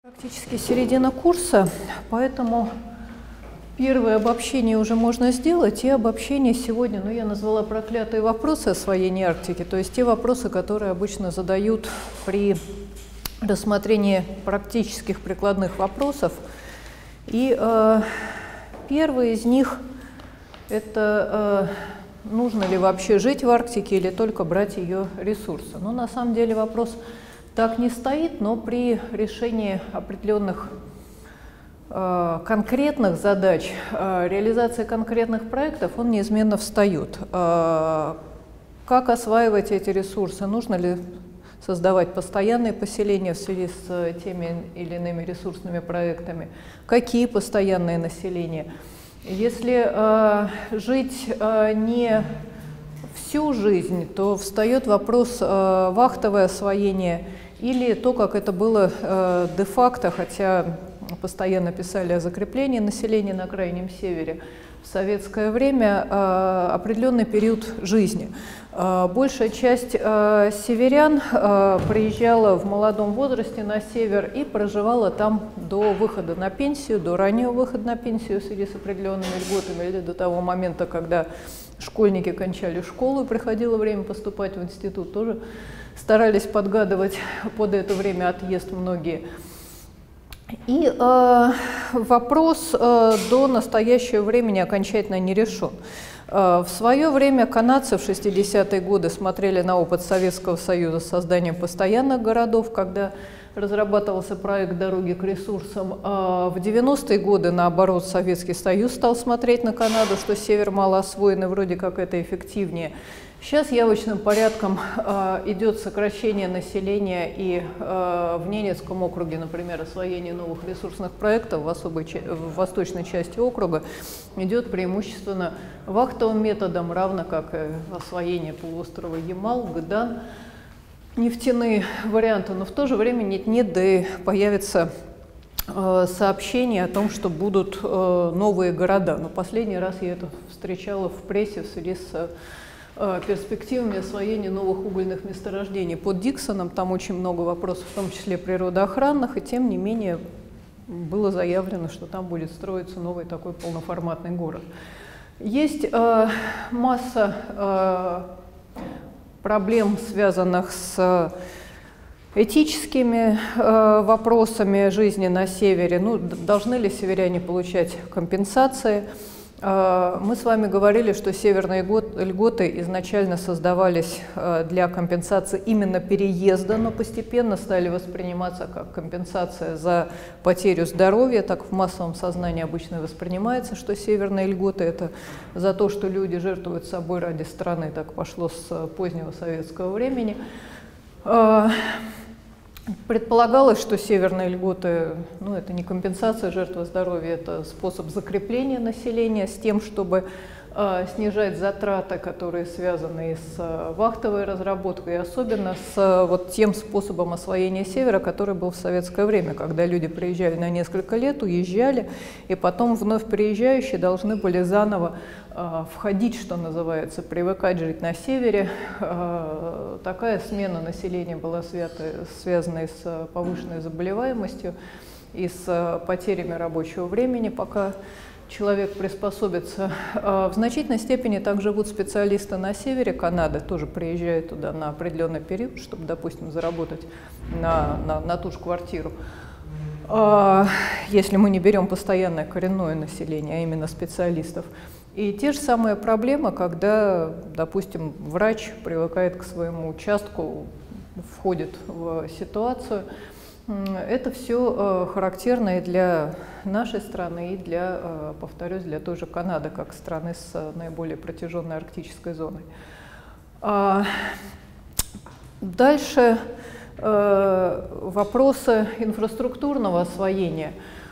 Практически середина курса, поэтому первое обобщение уже можно сделать. И обобщение сегодня, я назвала проклятые вопросы освоения Арктики, то есть те вопросы, которые обычно задают при рассмотрении практических прикладных вопросов. И первый из них – это нужно ли вообще жить в Арктике или только брать ее ресурсы. На самом деле вопрос так не стоит, но при решении определенных конкретных задач, реализации конкретных проектов, он неизменно встает. Как осваивать эти ресурсы? Нужно ли создавать постоянные поселения в связи с теми или иными ресурсными проектами? Какие постоянные населения? Если жить не всю жизнь, то встает вопрос вахтовое освоение или то, как это было де-факто, хотя постоянно писали о закреплении населения на Крайнем Севере, в советское время определенный период жизни. Большая часть северян приезжала в молодом возрасте на север и проживала там до выхода на пенсию, до раннего выхода на пенсию в связи с определенными льготами, или до того момента, когда школьники кончали школу и приходило время поступать в институт, тоже старались подгадывать под это время отъезд многие. И вопрос до настоящего времени окончательно не решен. В свое время канадцы в 60-е годы смотрели на опыт Советского Союза с созданием постоянных городов, когда разрабатывался проект «Дороги к ресурсам». В 90-е годы, наоборот, Советский Союз стал смотреть на Канаду, что север мало освоен, и вроде как это эффективнее. Сейчас явочным порядком идет сокращение населения, и в Ненецком округе, например, освоение новых ресурсных проектов в восточной части округа идет преимущественно вахтовым методом, равно как и освоение полуострова Ямал, Гыдан, нефтяные варианты. Но в то же время нет-нет, да и появится сообщение о том, что будут новые города. Но последний раз я это встречала в прессе в связи с перспективами освоения новых угольных месторождений. Под Диксоном там очень много вопросов, в том числе природоохранных, и тем не менее было заявлено, что там будет строиться новый такой полноформатный город. Есть масса проблем, связанных с этическими вопросами жизни на севере. Должны ли северяне получать компенсации? Мы с вами говорили, что северные льготы изначально создавались для компенсации именно переезда, но постепенно стали восприниматься как компенсация за потерю здоровья. Так в массовом сознании обычно воспринимается, что северные льготы – это за то, что люди жертвуют собой ради страны. Так пошло с позднего советского времени. Предполагалось, что северные льготы, это не компенсация жертвы здоровья, это способ закрепления населения с тем, чтобы снижать затраты, которые связаны с вахтовой разработкой, и особенно с тем способом освоения севера, который был в советское время, когда люди приезжали на несколько лет, уезжали, и потом вновь приезжающие должны были заново входить, что называется, привыкать жить на севере. Такая смена населения была связана и с повышенной заболеваемостью, и с потерями рабочего времени, пока человек приспособится. В значительной степени так живут специалисты на севере Канады, тоже приезжают туда на определенный период, чтобы, допустим, заработать на ту же квартиру. Если мы не берем постоянное коренное население, а именно специалистов. И те же самые проблемы, когда, допустим, врач привыкает к своему участку, входит в ситуацию. Это все характерно и для нашей страны, и для, повторюсь, для той же Канады, как страны с наиболее протяженной арктической зоной. Дальше вопросы инфраструктурного освоения.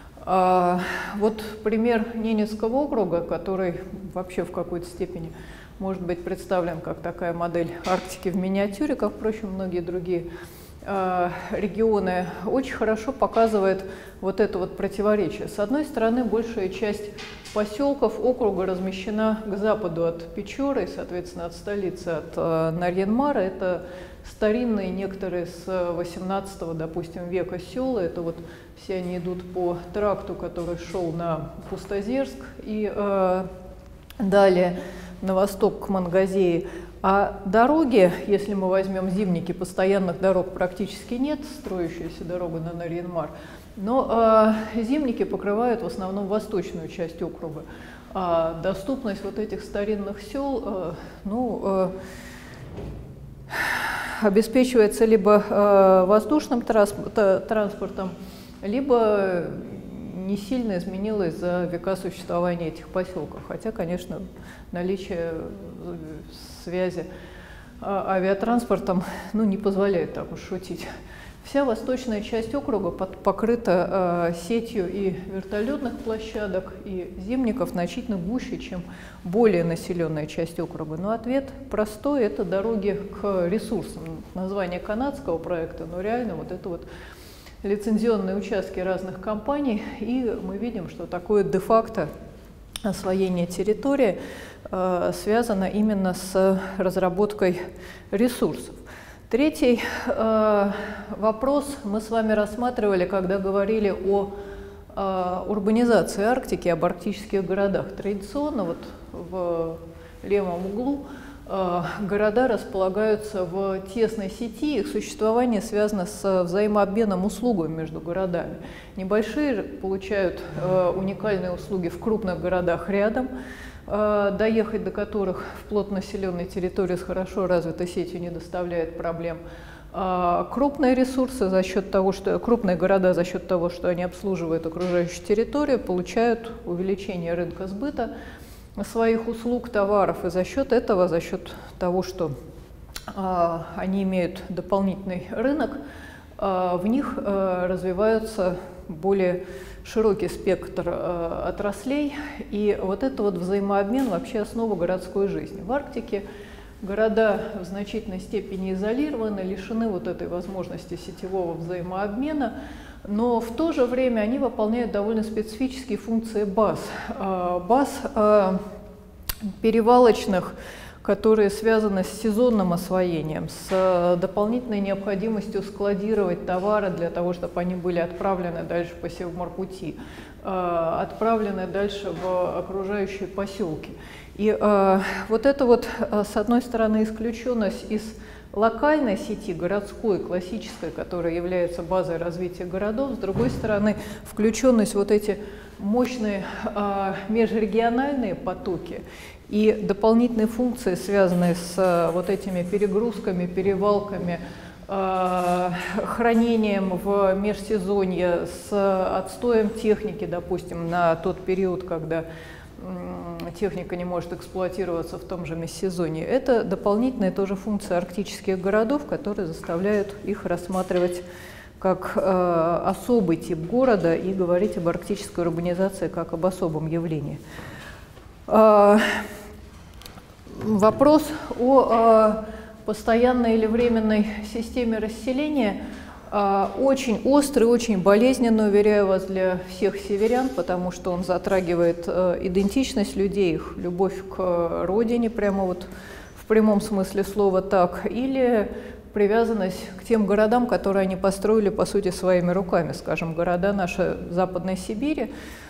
Пример Ненецкого округа, который вообще в какой-то степени может быть представлен как такая модель Арктики в миниатюре, как, впрочем, многие другие регионы, очень хорошо показывает вот это вот противоречие. С одной стороны, большая часть поселков округа размещена к западу от Печоры, соответственно, от столицы, от Нарьян-Мара. Это старинные некоторые с 18-го, допустим, века села. Это вот все они идут по тракту, который шел на Пустозерск и далее на восток к Мангазее. А дороги, если мы возьмем зимники, постоянных дорог практически нет, строящаяся дорога на Нарьян-Мар, но зимники покрывают в основном восточную часть округа. А доступность вот этих старинных сел обеспечивается либо воздушным транспортом, либо не сильно изменилась за века существования этих поселков. Хотя, конечно, наличие связи авиатранспортом не позволяет так уж шутить. Вся восточная часть округа покрыта сетью и вертолетных площадок, и зимников значительно гуще, чем более населенная часть округа. Но ответ простой – это дороги к ресурсам. Название канадского проекта, но реально вот это вот лицензионные участки разных компаний, и мы видим, что такое де-факто освоение территории связано именно с разработкой ресурсов. Третий вопрос мы с вами рассматривали, когда говорили о урбанизации Арктики, об арктических городах. Традиционно вот в левом углу города располагаются в тесной сети, их существование связано с взаимообменом услугами между городами. Небольшие получают уникальные услуги в крупных городах рядом, доехать до которых в плотнонаселенной территории с хорошо развитой сетью не доставляет проблем. Крупные ресурсы за счет того, что крупные города за счет того, что они обслуживают окружающую территорию, получают увеличение рынка сбыта своих услуг, товаров, и за счет этого, за счет того, что они имеют дополнительный рынок, в них развивается более широкий спектр отраслей, и вот это вот взаимообмен вообще основа городской жизни. В Арктике города в значительной степени изолированы, лишены вот этой возможности сетевого взаимообмена, но в то же время они выполняют довольно специфические функции баз. Баз перевалочных, которые связаны с сезонным освоением, с дополнительной необходимостью складировать товары для того, чтобы они были отправлены дальше по Севморпути, отправлены дальше в окружающие поселки. И вот это вот, с одной стороны, исключенность из локальной сети, городской, классической, которая является базой развития городов, с другой стороны, включенность вот эти мощные межрегиональные потоки и дополнительные функции, связанные с вот этими перегрузками, перевалками, хранением в межсезонье, с отстоем техники, допустим, на тот период, когда техника не может эксплуатироваться в том же межсезонье. Это дополнительная тоже функция арктических городов, которые заставляют их рассматривать как особый тип города и говорить об арктической урбанизации как об особом явлении. Вопрос о постоянной или временной системе расселения очень острый, очень болезненный, уверяю вас, для всех северян, потому что он затрагивает идентичность людей, их любовь к родине, прямо вот в прямом смысле слова так, или привязанность к тем городам, которые они построили, по сути, своими руками. Скажем, города нашей Западной Сибири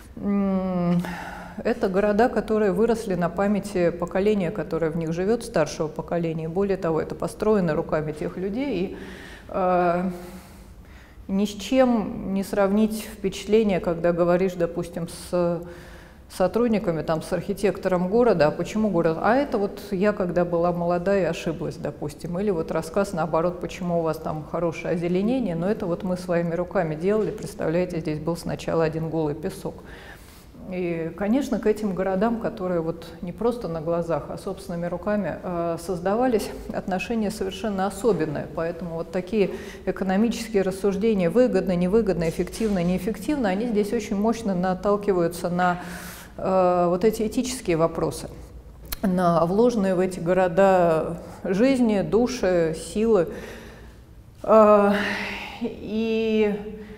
– это города, которые выросли на памяти поколения, которое в них живет, старшего поколения. Более того, это построено руками тех людей, и ни с чем не сравнить впечатление, когда говоришь, допустим, с сотрудниками, там, с архитектором города, а почему город? А это вот я, когда была молодая, и ошиблась, допустим. Или вот рассказ, наоборот, почему у вас там хорошее озеленение, но это вот мы своими руками делали, представляете, здесь был сначала один голый песок. И, конечно, к этим городам, которые вот не просто на глазах, а собственными руками создавались, отношения совершенно особенные. Поэтому вот такие экономические рассуждения, выгодно, невыгодно, эффективно, неэффективно, они здесь очень мощно наталкиваются на вот эти этические вопросы, на вложенные в эти города жизни, души, силы. И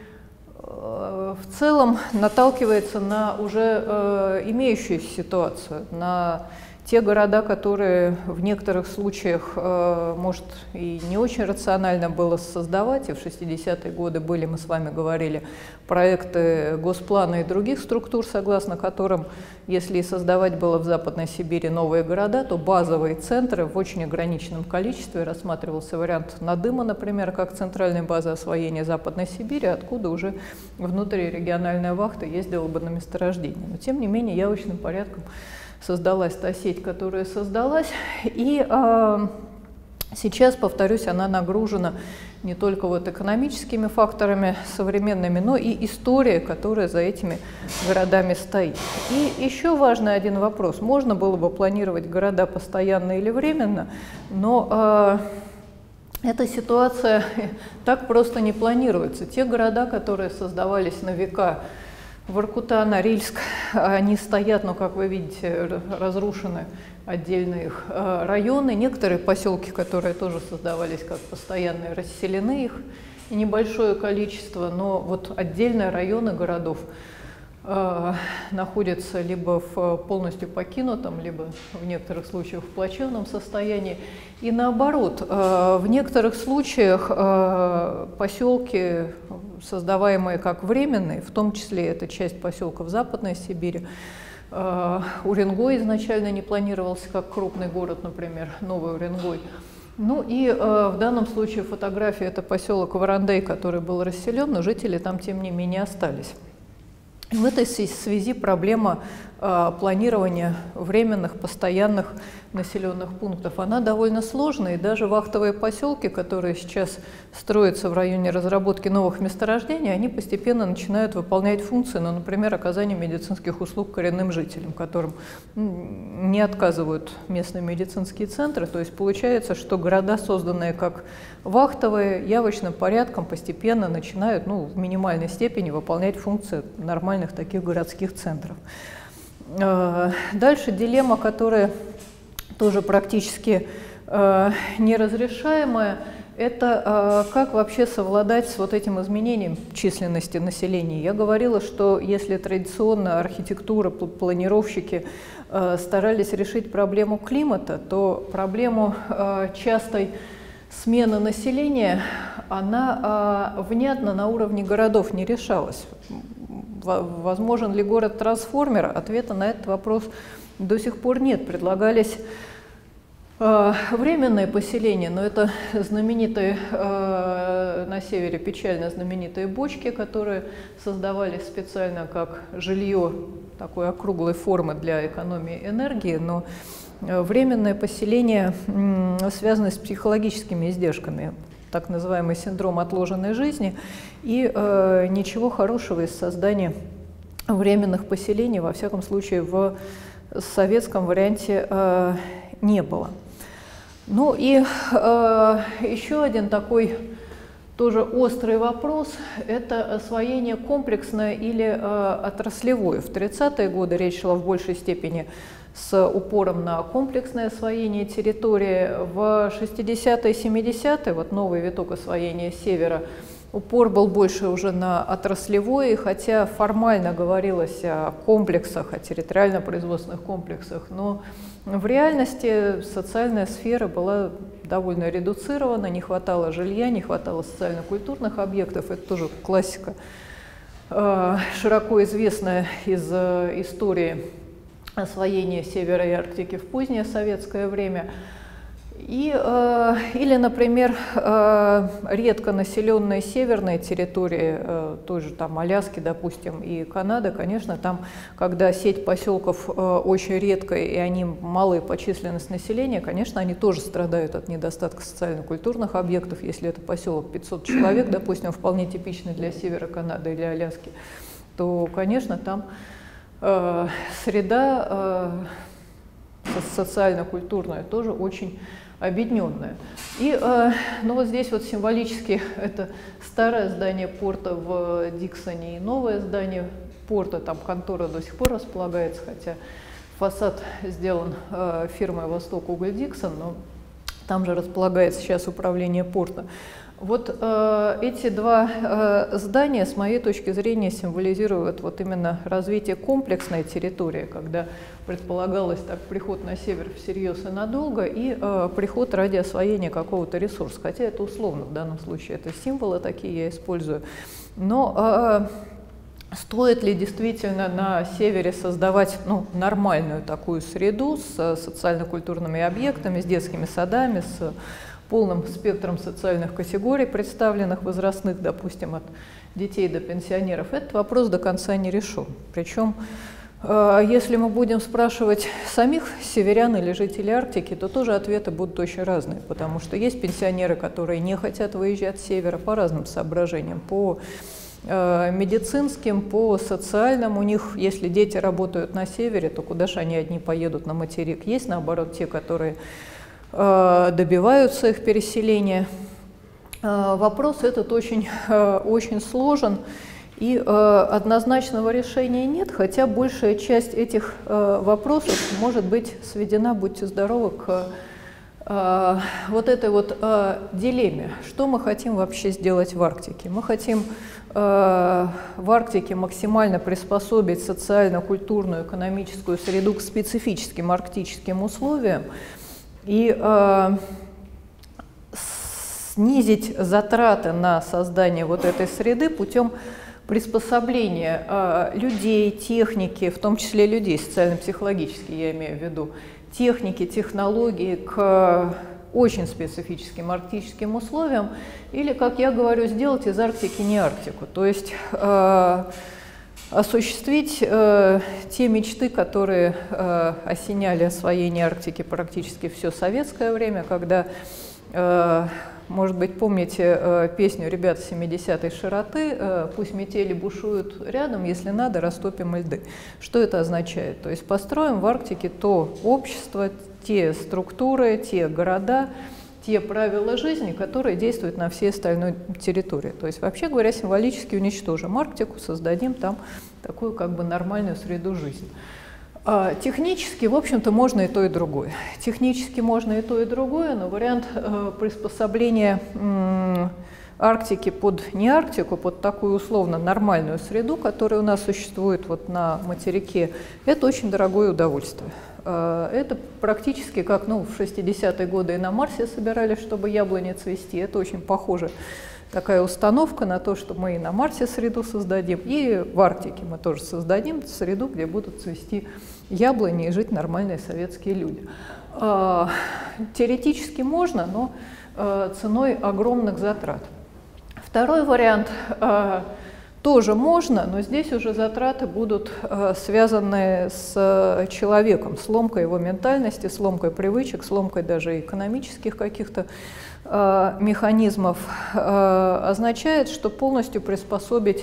в целом наталкивается на уже имеющуюся ситуацию, на те города, которые в некоторых случаях, может, и не очень рационально было создавать, и в 60-е годы были, мы с вами говорили, проекты Госплана и других структур, согласно которым, если создавать было в Западной Сибири новые города, то базовые центры в очень ограниченном количестве. Рассматривался вариант Надыма, например, как центральной базы освоения Западной Сибири, откуда уже внутрирегиональная вахта ездила бы на месторождение. Но, тем не менее, явочным порядком создалась та сеть, которая создалась, и сейчас, повторюсь, она нагружена не только вот экономическими факторами современными, но и историей, которая за этими городами стоит. И еще важный один вопрос. Можно было бы планировать города постоянно или временно, но эта ситуация так просто не планируется. Те города, которые создавались на века, Воркута, Норильск, они стоят, но, как вы видите, разрушены отдельные их районы. Некоторые поселки, которые тоже создавались как постоянные, расселены их, и небольшое количество, но вот отдельные районы городов находятся либо в полностью покинутом, либо в некоторых случаях в плачевном состоянии. И наоборот, в некоторых случаях поселки, создаваемые как временные, в том числе это часть поселков Западной Сибири, Уренгой изначально не планировался как крупный город, например, Новый Уренгой. Ну и в данном случае фотография — это поселок Варандей, который был расселен, но жители там, тем не менее, остались. В этой связи проблема планирования временных, постоянных населенных пунктов, она довольно сложная, и даже вахтовые поселки, которые сейчас строятся в районе разработки новых месторождений, они постепенно начинают выполнять функции, ну, например, оказание медицинских услуг коренным жителям, которым не отказывают местные медицинские центры. То есть получается, что города, созданные как вахтовые, явочным порядком постепенно начинают, ну, в минимальной степени выполнять функции нормальных таких городских центров. Дальше дилемма, которая тоже практически неразрешаемая, это как вообще совладать с вот этим изменением численности населения. Я говорила, что если традиционно архитектура, планировщики старались решить проблему климата, то проблему частой смены населения, она внятно на уровне городов не решалась. Возможен ли город-трансформер? Ответа на этот вопрос до сих пор нет. Предлагались временные поселения, но это знаменитые на севере, печально знаменитые бочки, которые создавались специально как жилье такой округлой формы для экономии энергии, но временное поселение связано с психологическими издержками, так называемый синдром отложенной жизни, и ничего хорошего из создания временных поселений, во всяком случае, в советском варианте не было. Ну и еще один такой тоже острый вопрос – это освоение комплексное или отраслевое. В 30-е годы речь шла в большей степени с упором на комплексное освоение территории. В 60-е и 70-е, вот новый виток освоения севера, упор был больше уже на отраслевое, хотя формально говорилось о комплексах, о территориально-производственных комплексах, но в реальности социальная сфера была довольно редуцирована, не хватало жилья, не хватало социально-культурных объектов. Это тоже классика, широко известная из истории освоения Севера и Арктики в позднее советское время. Или, например, редко населенные северные территории, той же там Аляски, допустим, и Канады, конечно, там, когда сеть поселков очень редкая и они малые по численности населения, конечно, они тоже страдают от недостатка социально-культурных объектов. Если это поселок 500 человек, допустим, вполне типичный для севера Канады или Аляски, то, конечно, там среда социально-культурная тоже очень объединенная. И ну вот здесь вот символически это старое здание порта в Диксоне и новое здание порта, там контора до сих пор располагается, хотя фасад сделан фирмой «Восток Уголь Диксон», но там же располагается сейчас управление порта. Вот эти два здания, с моей точки зрения, символизируют вот именно развитие комплексной территории, когда предполагалось так приход на север всерьез и надолго, и приход ради освоения какого-то ресурса. Хотя это условно в данном случае, это символы такие я использую. Но стоит ли действительно на севере создавать нормальную такую среду с социально-культурными объектами, с детскими садами, с полным спектром социальных категорий, представленных возрастных, допустим, от детей до пенсионеров, этот вопрос до конца не решен. Причем, если мы будем спрашивать самих северян или жителей Арктики, то тоже ответы будут очень разные, потому что есть пенсионеры, которые не хотят выезжать с севера по разным соображениям, по медицинским, по социальным. У них, если дети работают на севере, то куда же они одни поедут на материк? Есть, наоборот, те, которые добиваются их переселения. Вопрос этот очень сложен, и однозначного решения нет, хотя большая часть этих вопросов может быть сведена, будьте здоровы, к вот этой вот дилемме. Что мы хотим вообще сделать в Арктике? Мы хотим в Арктике максимально приспособить социально-культурную, экономическую среду к специфическим арктическим условиям, и снизить затраты на создание вот этой среды путем приспособления людей, техники, в том числе людей социально-психологически, я имею в виду, техники, технологии к очень специфическим арктическим условиям, или, как я говорю, сделать из Арктики не Арктику, то есть осуществить те мечты, которые осеняли освоение Арктики практически все советское время, когда, может быть, помните песню ребят 70-й широты «Пусть метели бушуют рядом, если надо, растопим льды». Что это означает? То есть построим в Арктике то общество, те структуры, те города, те правила жизни, которые действуют на всей остальной территории. То есть, вообще говоря, символически уничтожим Арктику, создадим там такую как бы нормальную среду жизни. Технически, в общем-то, можно и то, и другое. Технически можно и то, и другое, но вариант приспособления Арктики под не Арктику, под такую условно нормальную среду, которая у нас существует вот на материке, это очень дорогое удовольствие. Это практически как в 60-е годы и на Марсе собирались, чтобы яблони цвести. Это очень похоже, такая установка на то, что мы и на Марсе среду создадим, и в Арктике мы тоже создадим среду, где будут цвести яблони и жить нормальные советские люди. Теоретически можно, но ценой огромных затрат. Второй вариант тоже можно, но здесь уже затраты будут связаны с человеком, сломкой его ментальности, сломкой привычек, сломкой даже экономических каких-то механизмов. Означает, что полностью приспособить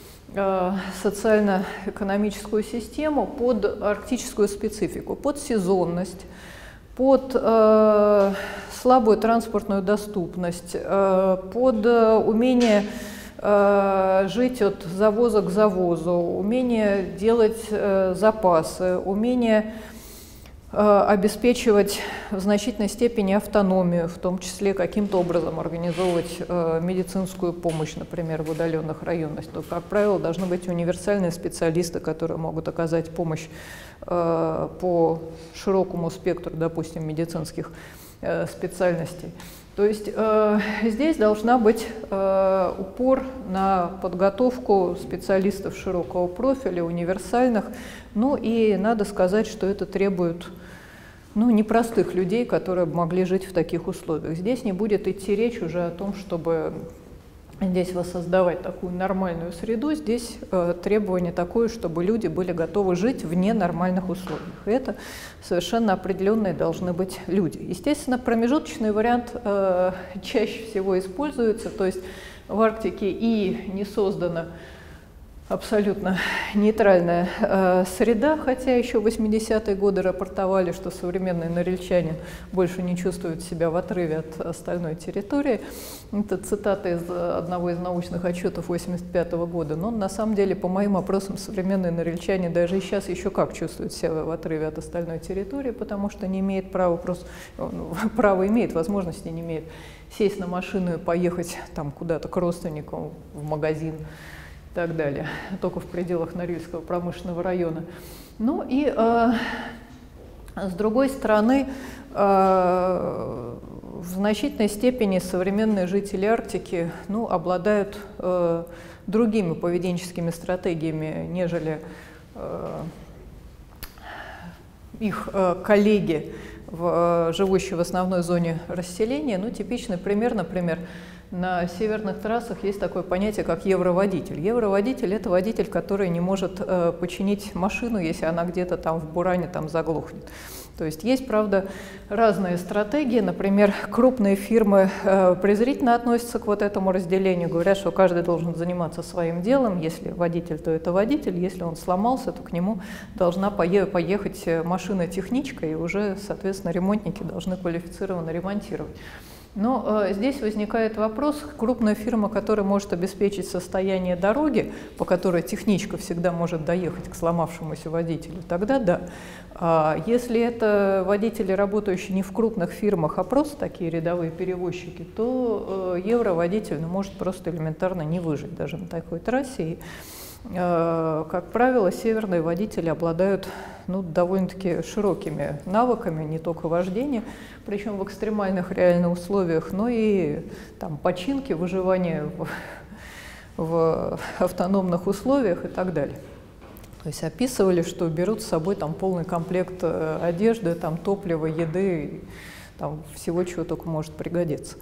социально-экономическую систему под арктическую специфику, под сезонность, под слабую транспортную доступность, под умение жить от завоза к завозу, умение делать запасы, умение обеспечивать в значительной степени автономию, в том числе каким-то образом организовывать медицинскую помощь, например, в удаленных районах. То, как правило, должны быть универсальные специалисты, которые могут оказать помощь по широкому спектру, допустим, медицинских специальностей. То есть здесь должна быть упор на подготовку специалистов широкого профиля, универсальных. Ну и надо сказать, что это требует непростых людей, которые могли жить в таких условиях. Здесь не будет идти речь уже о том, чтобы здесь воссоздавать такую нормальную среду. Здесь требование такое, чтобы люди были готовы жить в ненормальных условиях. И это совершенно определенные должны быть люди. Естественно, промежуточный вариант чаще всего используется, то есть в Арктике и не создано абсолютно нейтральная среда, хотя еще в 80-е годы рапортовали, что современный норильчанин больше не чувствует себя в отрыве от остальной территории. Это цитата из одного из научных отчетов 85 года. Но на самом деле, по моим опросам, современный норильчанин даже и сейчас еще как чувствует себя в отрыве от остальной территории, потому что не имеет права, просто право имеет, возможности не имеет сесть на машину и поехать там куда-то к родственникам, в магазин и так далее, только в пределах Норильского промышленного района. Ну и с другой стороны, в значительной степени современные жители Арктики обладают другими поведенческими стратегиями, нежели их коллеги, живущие в основной зоне расселения. Типичный пример, например, на северных трассах есть такое понятие, как евроводитель. Евроводитель – это водитель, который не может починить машину, если она где-то там в буране заглохнет. То есть, правда, разные стратегии. Например, крупные фирмы презрительно относятся к вот этому разделению, говорят, что каждый должен заниматься своим делом. Если водитель, то это водитель. Если он сломался, то к нему должна поехать машина-техничка, и уже, соответственно, ремонтники должны квалифицированно ремонтировать. Но здесь возникает вопрос: крупная фирма, которая может обеспечить состояние дороги, по которой техничка всегда может доехать к сломавшемуся водителю, тогда да. А если это водители, работающие не в крупных фирмах, а просто такие рядовые перевозчики, то евроводитель может просто элементарно не выжить даже на такой трассе. И, как правило, северные водители обладают довольно-таки широкими навыками, не только вождения, причем в экстремальных реальных условиях, но и починки, выживания в автономных условиях и так далее. То есть описывали, что берут с собой полный комплект одежды, топлива, еды, всего, чего только может пригодиться.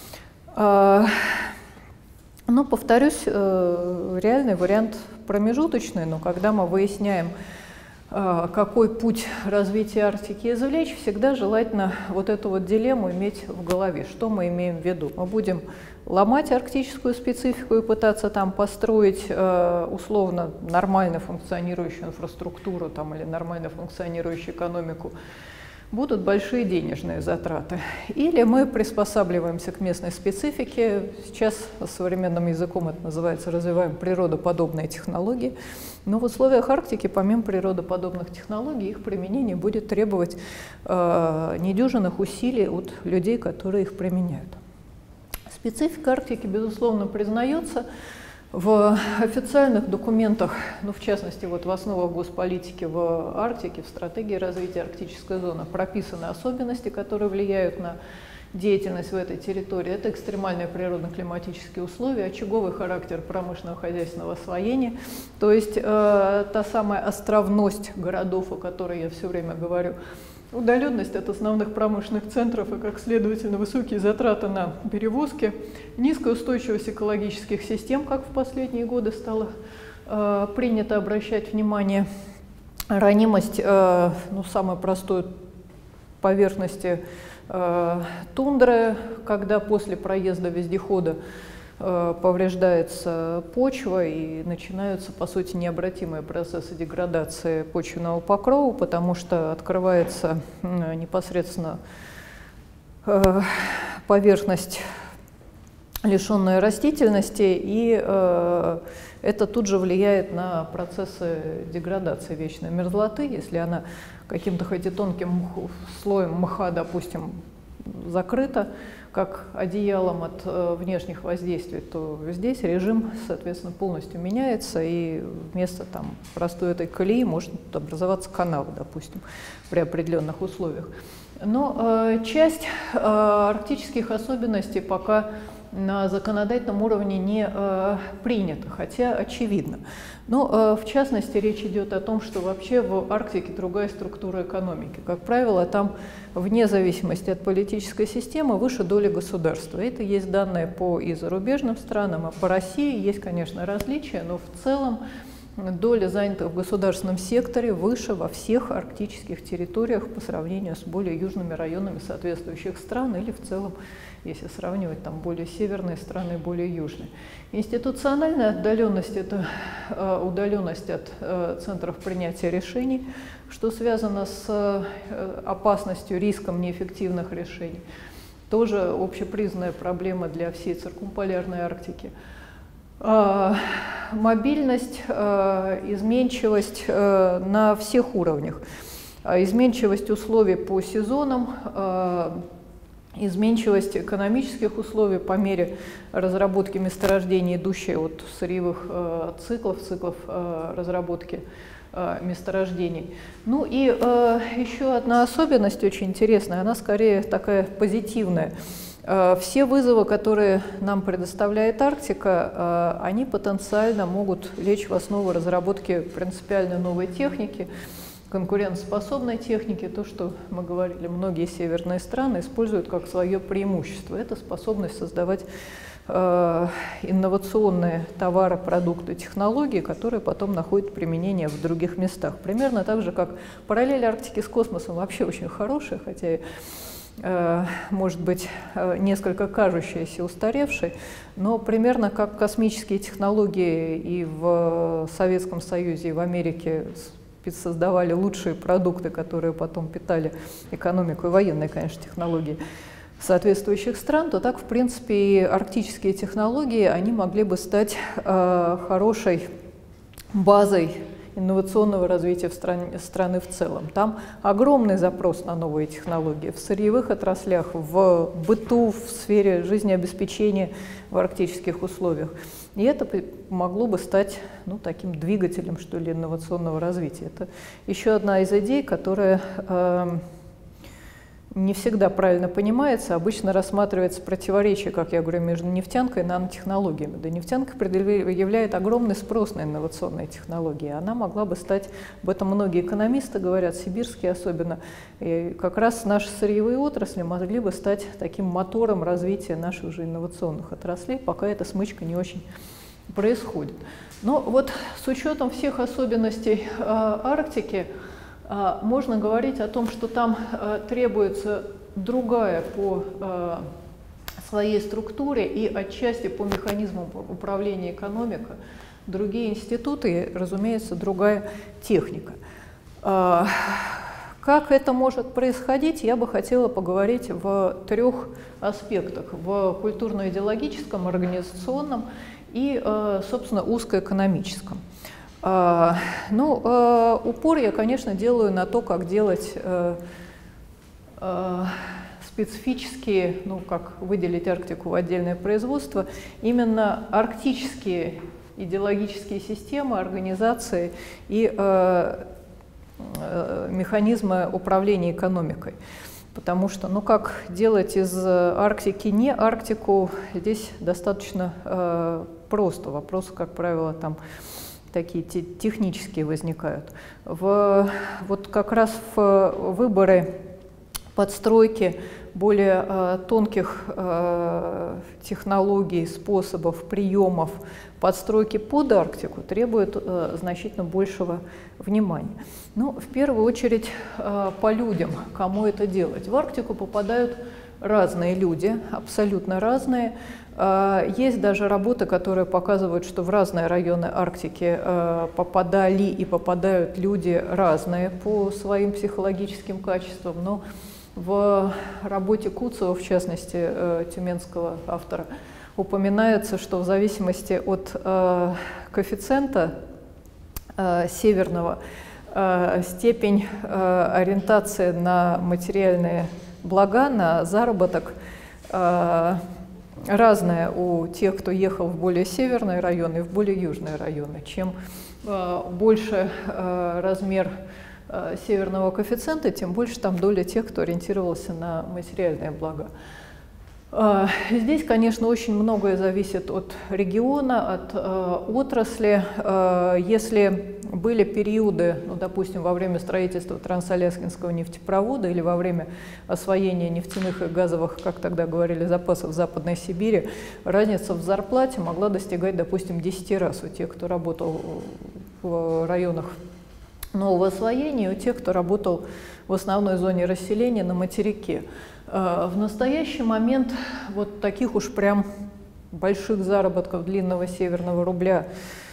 Но, повторюсь, реальный вариант промежуточный, но когда мы выясняем, какой путь развития Арктики извлечь, всегда желательно вот эту дилемму иметь в голове. Что мы имеем в виду? Мы будем ломать арктическую специфику и пытаться построить условно нормально функционирующую инфраструктуру или нормально функционирующую экономику. Будут большие денежные затраты. Или мы приспосабливаемся к местной специфике. Сейчас современным языком это называется, развиваем природоподобные технологии. Но в условиях Арктики, помимо природоподобных технологий, их применение будет требовать недюжинных усилий от людей, которые их применяют. Специфика Арктики, безусловно, признается. В официальных документах, в частности, в основах госполитики в Арктике, в стратегии развития арктической зоны, прописаны особенности, которые влияют на деятельность в этой территории. Это экстремальные природно-климатические условия, очаговый характер промышленного хозяйственного освоения, то есть та самая островность городов, о которой я все время говорю, удаленность от основных промышленных центров и, как следовательно, высокие затраты на перевозки, низкая устойчивость экологических систем, как в последние годы стало принято обращать внимание, ранимость, самой простой поверхности тундры, когда после проезда вездехода повреждается почва и начинаются, по сути, необратимые процессы деградации почвенного покрова, потому что открывается непосредственно поверхность, лишенная растительности, и это тут же влияет на процессы деградации вечной мерзлоты. Если она каким-то хоть и тонким слоем мха, допустим, закрыта, как одеялом от внешних воздействий, то здесь режим, соответственно, полностью меняется, и вместо простой этой колеи может образоваться канал, допустим, при определенных условиях. Но часть арктических особенностей пока на законодательном уровне не принято, хотя очевидно. Но в частности речь идет о том, что вообще в Арктике другая структура экономики. Как правило, там вне зависимости от политической системы выше доля государства. Это есть данные по и зарубежным странам, и по России. Есть, конечно, различия, но в целом доля занятых в государственном секторе выше во всех арктических территориях по сравнению с более южными районами соответствующих стран или в целом, если сравнивать там более северные страны, более южные. Институциональная отдаленность – это удаленность от центров принятия решений, что связано с опасностью, риском неэффективных решений. Тоже общепризнанная проблема для всей циркумполярной Арктики. Мобильность, изменчивость на всех уровнях. Изменчивость условий по сезонам, изменчивость экономических условий по мере разработки месторождений, идущей от сырьевых циклов разработки месторождений. Ну и еще одна особенность очень интересная, она скорее такая позитивная. Все вызовы, которые нам предоставляет Арктика, они потенциально могут лечь в основу разработки принципиально новой техники, конкурентоспособной техники. То, что мы говорили, многие северные страны используют как свое преимущество. Это способность создавать инновационные товары, продукты, технологии, которые потом находят применение в других местах. Примерно так же, как параллель Арктики с космосом вообще очень хорошая, хотя и может быть, несколько кажущейся устаревшей, но примерно как космические технологии и в Советском Союзе, и в Америке создавали лучшие продукты, которые потом питали экономику и военные, конечно, технологии соответствующих стран, то так, в принципе, и арктические технологии, они могли бы стать хорошей базой инновационного развития страны в целом. Там огромный запрос на новые технологии в сырьевых отраслях, в быту, в сфере жизнеобеспечения в арктических условиях. И это могло бы стать таким двигателем, что ли, инновационного развития. Это еще одна из идей, которая не всегда правильно понимается, обычно рассматривается противоречие, как я говорю, между нефтянкой и нанотехнологиями. Да, нефтянка предъявляет огромный спрос на инновационные технологии. Она могла бы стать, об этом многие экономисты говорят, сибирские особенно, и как раз наши сырьевые отрасли могли бы стать таким мотором развития наших же инновационных отраслей, пока эта смычка не очень происходит. Но вот с учетом всех особенностей Арктики, можно говорить о том, что там требуется другая по своей структуре и отчасти по механизму управления экономикой, другие институты и, разумеется, другая техника. Как это может происходить, я бы хотела поговорить в трех аспектах: в культурно-идеологическом, организационном и, собственно, узкоэкономическом. Упор я, конечно, делаю на то, как делать специфические, как выделить Арктику в отдельное производство, именно арктические идеологические системы, организации и механизмы управления экономикой. Потому что, как делать из Арктики не Арктику, здесь достаточно просто. Вопросы, как правило, там такие технические возникают. Вот как раз в выборы подстройки более тонких технологий, способов, приемов подстройки под Арктику требует значительно большего внимания. В первую очередь по людям, кому это делать. В Арктику попадают разные люди, абсолютно разные. Есть даже работы, которые показывают, что в разные районы Арктики попадали и попадают люди разные по своим психологическим качествам. Но в работе Куцева, в частности, тюменского автора, упоминается, что в зависимости от коэффициента северного степень ориентации на материальные блага, на заработок разная у тех, кто ехал в более северные районы и в более южные районы. Чем больше размер северного коэффициента, тем больше там доля тех, кто ориентировался на материальные блага. Здесь, конечно, очень многое зависит от региона, от отрасли. Если были периоды, допустим, во время строительства Трансаляскинского нефтепровода или во время освоения нефтяных и газовых, как тогда говорили, запасов в Западной Сибири, разница в зарплате могла достигать, допустим, 10 раз у тех, кто работал в районах нового освоения, и у тех, кто работал в основной зоне расселения на материке. В настоящий момент вот таких уж прям больших заработков длинного северного рубля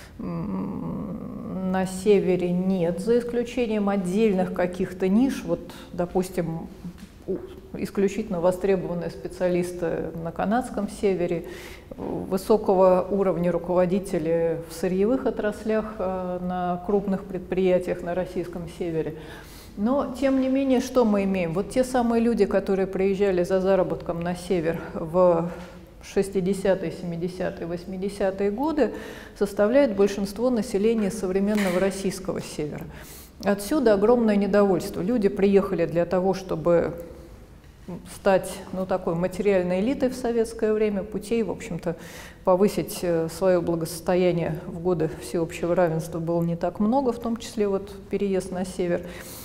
на севере нет, за исключением отдельных каких-то ниш. Вот, допустим, исключительно востребованные специалисты на канадском севере, высокого уровня руководители в сырьевых отраслях на крупных предприятиях на российском севере. Но, тем не менее, что мы имеем? Вот те самые люди, которые приезжали за заработком на север в 60-е, 70-е, 80-е годы, составляют большинство населения современного российского севера. Отсюда огромное недовольство. Люди приехали для того, чтобы стать, ну, такой материальной элитой в советское время. Путей, в общем-то, повысить свое благосостояние в годы всеобщего равенства было не так много, в том числе вот переезд на север.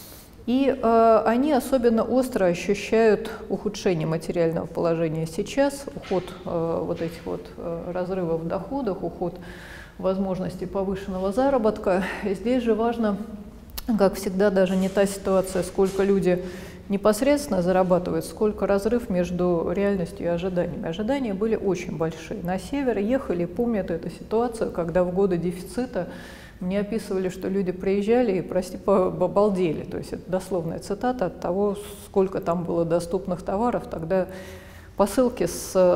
И они особенно остро ощущают ухудшение материального положения сейчас, уход вот этих вот разрывов в доходах, уход возможностей повышенного заработка. И здесь же важно, как всегда, даже не та ситуация, сколько люди непосредственно зарабатывают, сколько разрыв между реальностью и ожиданиями. Ожидания были очень большие. На север ехали, помнят эту ситуацию, когда в годы дефицита мне описывали, что люди приезжали и, прости, обалдели. То есть это дословная цитата от того, сколько там было доступных товаров. Тогда посылки,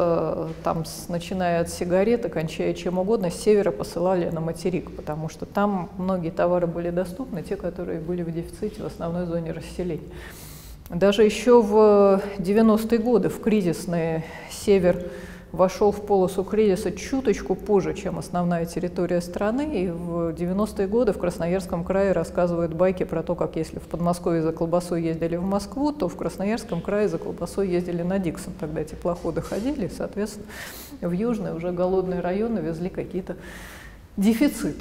начиная от сигарет и кончая чем угодно, с севера посылали на материк, потому что там многие товары были доступны, те, которые были в дефиците в основной зоне расселения. Даже еще в 90-е годы, в кризисные, север вошел в полосу кризиса чуточку позже, чем основная территория страны. И в 90-е годы в Красноярском крае рассказывают байки про то, как если в Подмосковье за колбасой ездили в Москву, то в Красноярском крае за колбасой ездили на Диксон. Тогда теплоходы ходили, и, соответственно, в южные, уже голодные районы везли какие-то дефицитные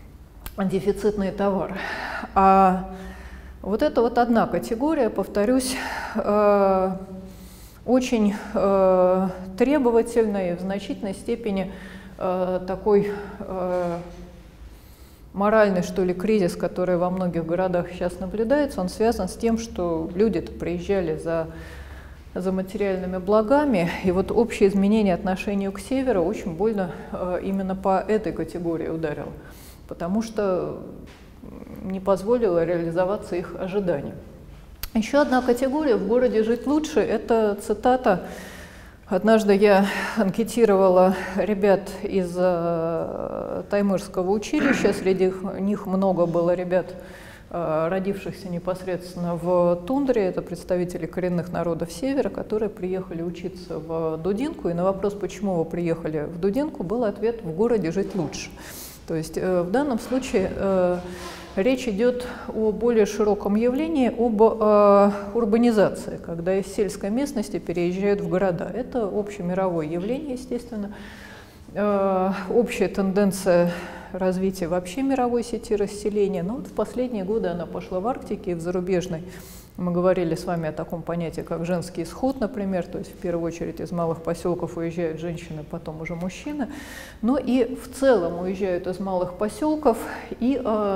товары. А вот это вот одна категория, повторюсь, очень требовательный, в значительной степени такой моральный, что ли, кризис, который во многих городах сейчас наблюдается, он связан с тем, что люди-то приезжали за материальными благами, и вот общее изменение отношения к северу очень больно именно по этой категории ударило, потому что не позволило реализоваться их ожиданиям. Еще одна категория «в городе жить лучше» — это цитата. Однажды я анкетировала ребят из Таймырского училища, среди них много было ребят, родившихся непосредственно в тундре, это представители коренных народов Севера, которые приехали учиться в Дудинку, и на вопрос, почему вы приехали в Дудинку, был ответ: «В городе жить лучше». То есть в данном случае речь идет о более широком явлении, об урбанизации, когда из сельской местности переезжают в города. Это общемировое явление, естественно. Общая тенденция развития вообще мировой сети расселения. Но вот в последние годы она пошла в Арктике и в зарубежной. Мы говорили с вами о таком понятии, как женский исход, например, то есть в первую очередь из малых поселков уезжают женщины, потом уже мужчины. Но и в целом уезжают из малых поселков, и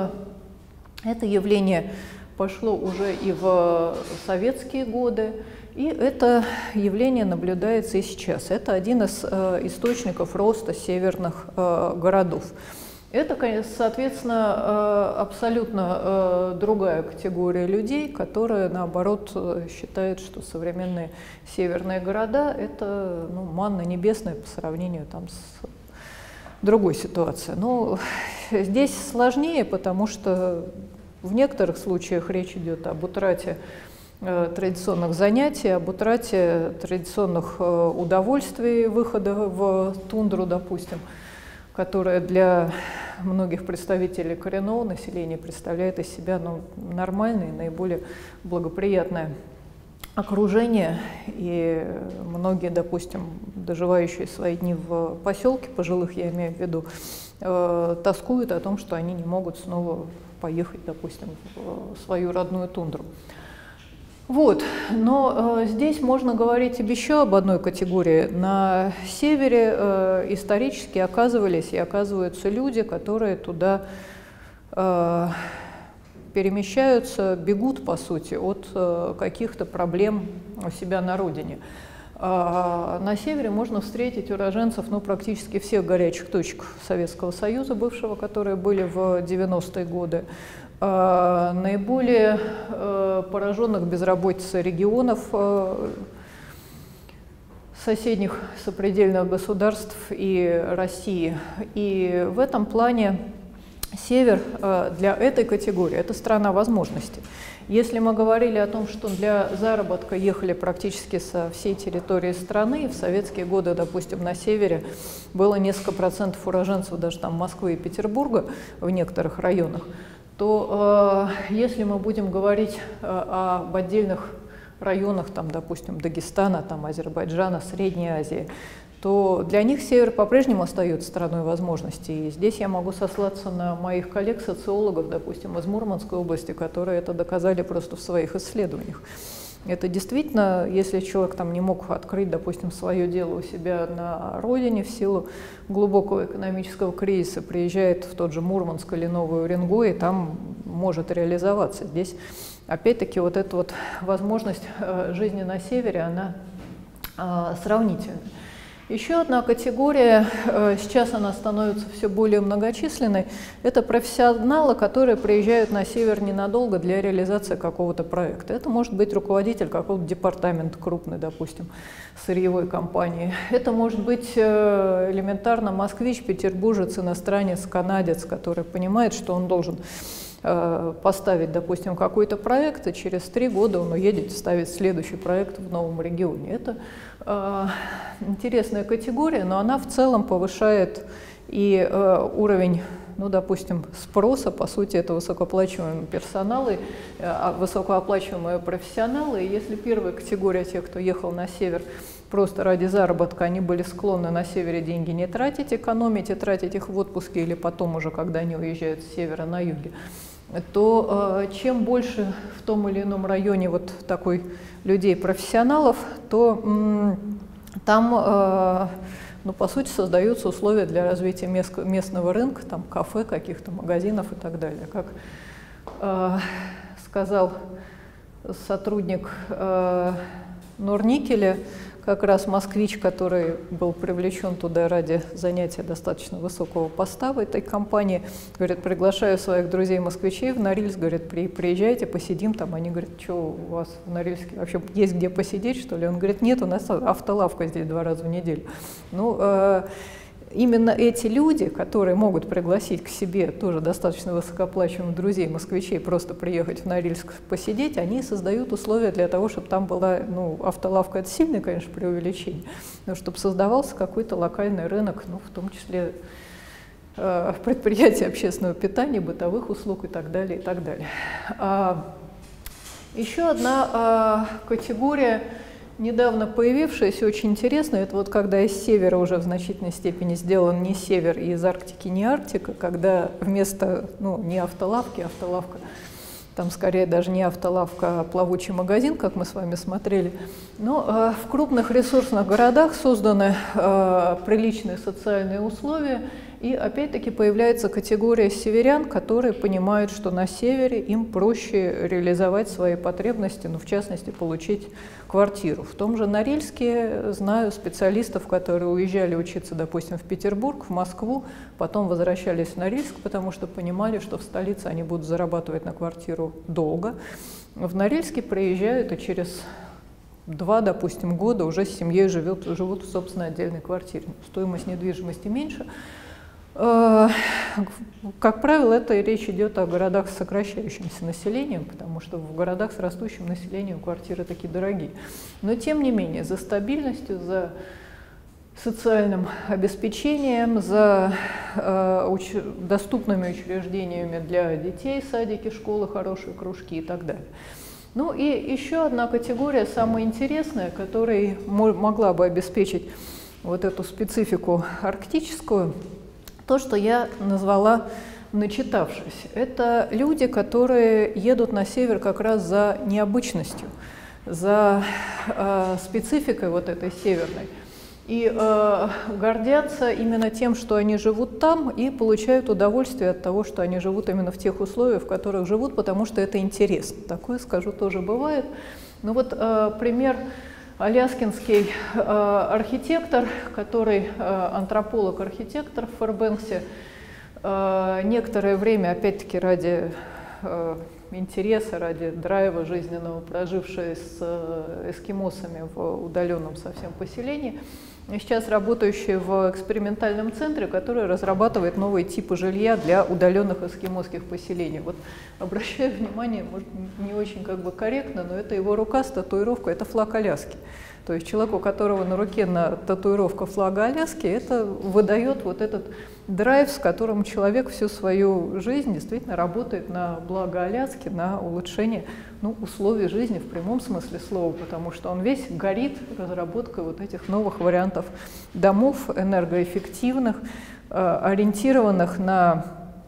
это явление пошло уже и в советские годы, и это явление наблюдается и сейчас. Это один из источников роста северных городов. Это, соответственно, абсолютно другая категория людей, которые, наоборот, считают, что современные северные города – это манна небесная по сравнению там, с другой ситуацией. Но здесь сложнее, потому что в некоторых случаях речь идет об утрате традиционных занятий, об утрате традиционных удовольствий выхода в тундру, допустим, которая для многих представителей коренного населения представляет из себя нормальное, наиболее благоприятное окружение. И многие, допустим, доживающие свои дни в поселке, пожилых я имею в виду, тоскуют о том, что они не могут снова поехать, допустим, в свою родную тундру. Вот. Но здесь можно говорить еще об одной категории. На севере исторически оказывались и оказываются люди, которые туда перемещаются, бегут, по сути, от каких-то проблем у себя на родине. На севере можно встретить уроженцев практически всех горячих точек Советского Союза бывшего, которые были в 90-е годы. Наиболее пораженных безработицей регионов соседних сопредельных государств и России. И в этом плане север для этой категории – это страна возможностей. Если мы говорили о том, что для заработка ехали практически со всей территории страны, в советские годы, допустим, на севере было несколько процентов уроженцев даже там Москвы и Петербурга в некоторых районах, то если мы будем говорить об отдельных районах, там, допустим, Дагестана, там, Азербайджана, Средней Азии, то для них север по-прежнему остается страной возможностей. И здесь я могу сослаться на моих коллег-социологов, допустим, из Мурманской области, которые это доказали просто в своих исследованиях. Это действительно, если человек там не мог открыть, допустим, свое дело у себя на родине в силу глубокого экономического кризиса, приезжает в тот же Мурманск или Новый Уренгой и там может реализоваться. Здесь, опять-таки, вот эта вот возможность жизни на севере, она сравнительна. Еще одна категория, сейчас она становится все более многочисленной, это профессионалы, которые приезжают на север ненадолго для реализации какого-то проекта. Это может быть руководитель какого-то департамента крупной, допустим, сырьевой компании. Это может быть элементарно москвич, петербуржец, иностранец, канадец, который понимает, что он должен поставить, допустим, какой-то проект, и через 3 года он уедет ставить следующий проект в новом регионе. Это интересная категория, но она в целом повышает и уровень, допустим, спроса, по сути, это высокооплачиваемые персоналы, высокооплачиваемые профессионалы. И если первая категория тех, кто ехал на север просто ради заработка, они были склонны на севере деньги не тратить, экономить и тратить их в отпуске или потом уже, когда они уезжают с севера на юге, то чем больше в том или ином районе вот такой людей-профессионалов, то там, по сути, создаются условия для развития местного рынка, там кафе, каких-то магазинов и так далее. Как сказал сотрудник Норникеля, как раз москвич, который был привлечен туда ради занятия достаточно высокого поста в этой компании, говорит, приглашаю своих друзей-москвичей в Норильск, говорит, приезжайте, посидим там. Они говорят, что у вас в Норильске вообще есть где посидеть, что ли? Он говорит, нет, у нас автолавка здесь 2 раза в неделю. Именно эти люди, которые могут пригласить к себе тоже достаточно высокооплачиваемых друзей, москвичей, просто приехать в Норильск посидеть, они создают условия для того, чтобы там была, автолавка — это сильное, конечно, преувеличение, но чтобы создавался какой-то локальный рынок, в том числе предприятий общественного питания, бытовых услуг и так далее, и так далее. Еще одна категория, недавно появившаяся, очень интересно, это вот когда из севера уже в значительной степени сделан не север, и из Арктики не Арктика, когда вместо, не автолавки, автолавка, там скорее даже не автолавка, а плавучий магазин, как мы с вами смотрели, но в крупных ресурсных городах созданы приличные социальные условия, и опять-таки появляется категория северян, которые понимают, что на севере им проще реализовать свои потребности, в частности, получить квартиру. В том же Норильске знаю специалистов, которые уезжали учиться, допустим, в Петербург, в Москву, потом возвращались в Норильск, потому что понимали, что в столице они будут зарабатывать на квартиру долго. В Норильске приезжают и через 2, допустим, года уже с семьей живут в собственной отдельной квартире. Стоимость недвижимости меньше. Как правило, речь идет о городах с сокращающимся населением, потому что в городах с растущим населением квартиры такие дорогие. Но тем не менее, за стабильностью, за социальным обеспечением, за доступными учреждениями для детей, садики, школы, хорошие кружки и так далее. И еще одна категория, самая интересная, которая могла бы обеспечить вот эту специфику арктическую, то, что я назвала начитавшись. Это люди, которые едут на север как раз за необычностью, за спецификой вот этой северной. и гордятся именно тем, что они живут там, и получают удовольствие от того, что они живут именно в тех условиях, в которых живут, потому что это интересно. Такое, скажу, тоже бывает. Ну вот пример: аляскинский архитектор, который антрополог-архитектор в Фэрбэнксе, некоторое время, опять-таки ради интереса, ради драйва жизненного, проживший с эскимосами в удаленном совсем поселении, и сейчас работающий в экспериментальном центре, который разрабатывает новые типы жилья для удаленных эскимосских поселений. Вот обращаю внимание, может, не очень как бы корректно, но это его рука с татуировкой, это флаг Аляски. То есть человек, у которого на руке татуировка флага Аляски, это выдает вот этот драйв, с которым человек всю свою жизнь действительно работает на благо Аляски, на улучшение условий жизни в прямом смысле слова, потому что он весь горит разработкой вот этих новых вариантов домов, энергоэффективных, ориентированных на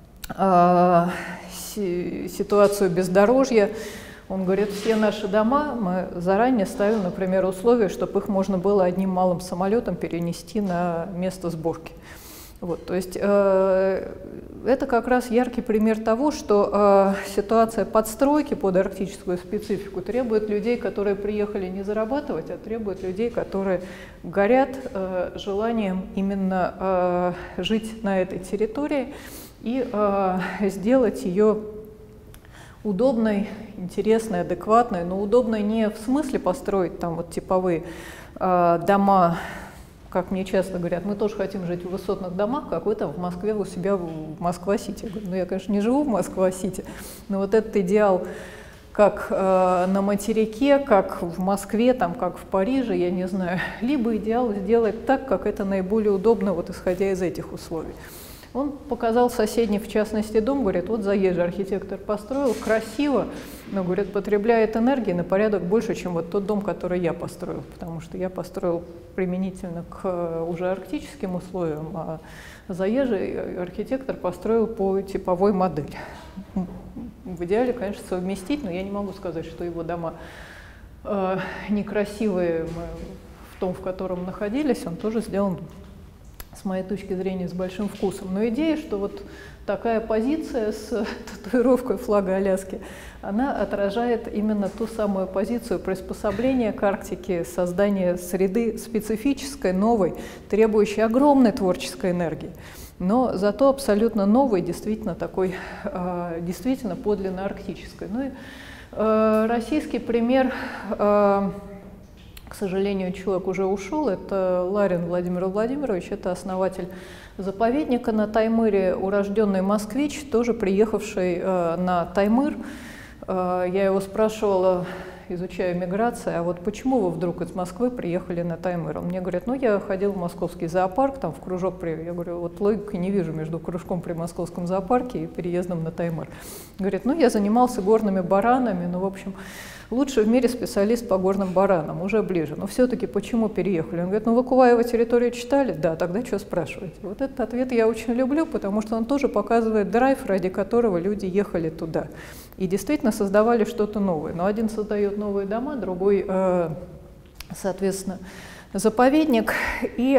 ситуацию бездорожья. Он говорит, все наши дома мы заранее ставим, например, условия, чтобы их можно было одним малым самолетом перенести на место сборки. Вот, то есть это как раз яркий пример того, что ситуация подстройки под арктическую специфику требует людей, которые приехали не зарабатывать, а требует людей, которые горят желанием именно жить на этой территории и сделать ее удобной, интересной, адекватной, но удобной не в смысле построить там вот типовые дома, как мне часто говорят, мы тоже хотим жить в высотных домах, как вы там в Москве у себя в Москва-Сити. Я говорю, ну я, конечно, не живу в Москва-Сити, но вот этот идеал, как на материке, как в Москве, там, как в Париже, я не знаю, либо идеал сделать так, как это наиболее удобно, вот исходя из этих условий. Он показал соседний, в частности, дом, говорит, вот заезжий архитектор построил, красиво, но, говорит, потребляет энергии на порядок больше, чем вот тот дом, который я построил, потому что я построил применительно к уже арктическим условиям, а заезжий архитектор построил по типовой модели. В идеале, конечно, совместить, но я не могу сказать, что его дома некрасивые в том, в котором находились, он тоже сделан, с моей точки зрения, с большим вкусом. Но идея, что вот такая позиция с татуировкой флага Аляски, она отражает именно ту самую позицию приспособления к Арктике, создания среды специфической, новой, требующей огромной творческой энергии, но зато абсолютно новой, действительно такой, действительно подлинно арктической. Ну и российский пример, к сожалению, человек уже ушел, это Ларин Владимир Владимирович, это основатель заповедника на Таймыре, урожденный москвич, тоже приехавший на Таймыр. Я его спрашивала, изучая миграцию, а вот почему вы вдруг из Москвы приехали на Таймыр? Он мне говорит, ну я ходил в московский зоопарк, там в кружок, я говорю, вот логики не вижу между кружком при московском зоопарке и переездом на Таймыр. Говорит, ну я занимался горными баранами, ну в общем, лучший в мире специалист по горным баранам, уже ближе. Но все-таки почему переехали? Он говорит, ну вы Куваева территорию читали? Да, тогда что спрашиваете? Вот этот ответ я очень люблю, потому что он тоже показывает драйв, ради которого люди ехали туда. И действительно создавали что-то новое. Но один создает новые дома, другой, соответственно, заповедник. И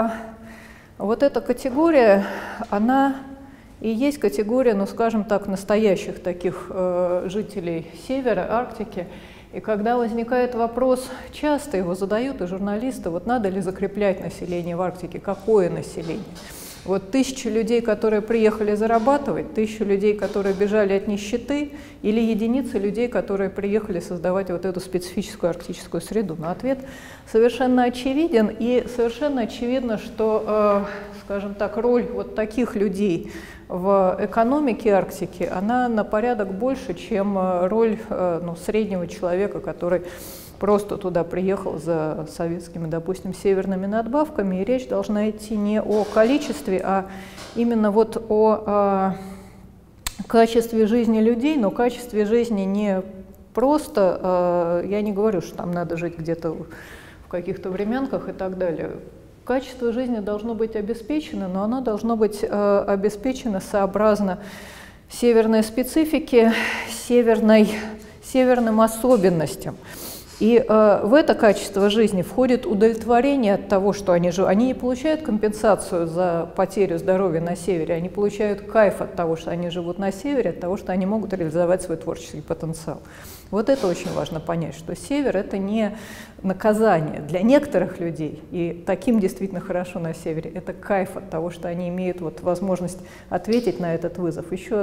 вот эта категория, она и есть категория, ну, скажем так, настоящих таких жителей Севера, Арктики. И когда возникает вопрос, часто его задают и журналисты, вот надо ли закреплять население в Арктике, какое население? Вот 1000 людей, которые приехали зарабатывать, 1000 людей, которые бежали от нищеты, или единицы людей, которые приехали создавать вот эту специфическую арктическую среду? Но ответ совершенно очевиден, и совершенно очевидно, что, скажем так, роль вот таких людей в экономике Арктики, она на порядок больше, чем роль среднего человека, который просто туда приехал за советскими, допустим, северными надбавками. И речь должна идти не о количестве, а именно вот о качестве жизни людей, но качестве жизни не просто, я не говорю, что там надо жить где-то в каких-то временках и так далее. Качество жизни должно быть обеспечено, но оно должно быть обеспечено сообразно северной специфике, северным особенностям. И в это качество жизни входит удовлетворение от того, что они живут. Они не получают компенсацию за потерю здоровья на севере, они получают кайф от того, что они живут на севере, от того, что они могут реализовать свой творческий потенциал. Вот это очень важно понять, что север – это не наказание для некоторых людей, и таким действительно хорошо на севере. Это кайф от того, что они имеют вот возможность ответить на этот вызов. Еще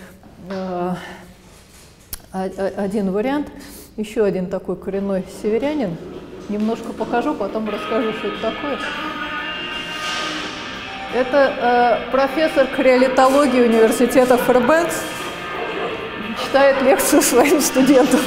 один вариант. Еще один такой коренной северянин. Немножко покажу, потом расскажу, что это такое. Это профессор криолитологии университета Фэрбэнкс. Читает лекцию своим студентам.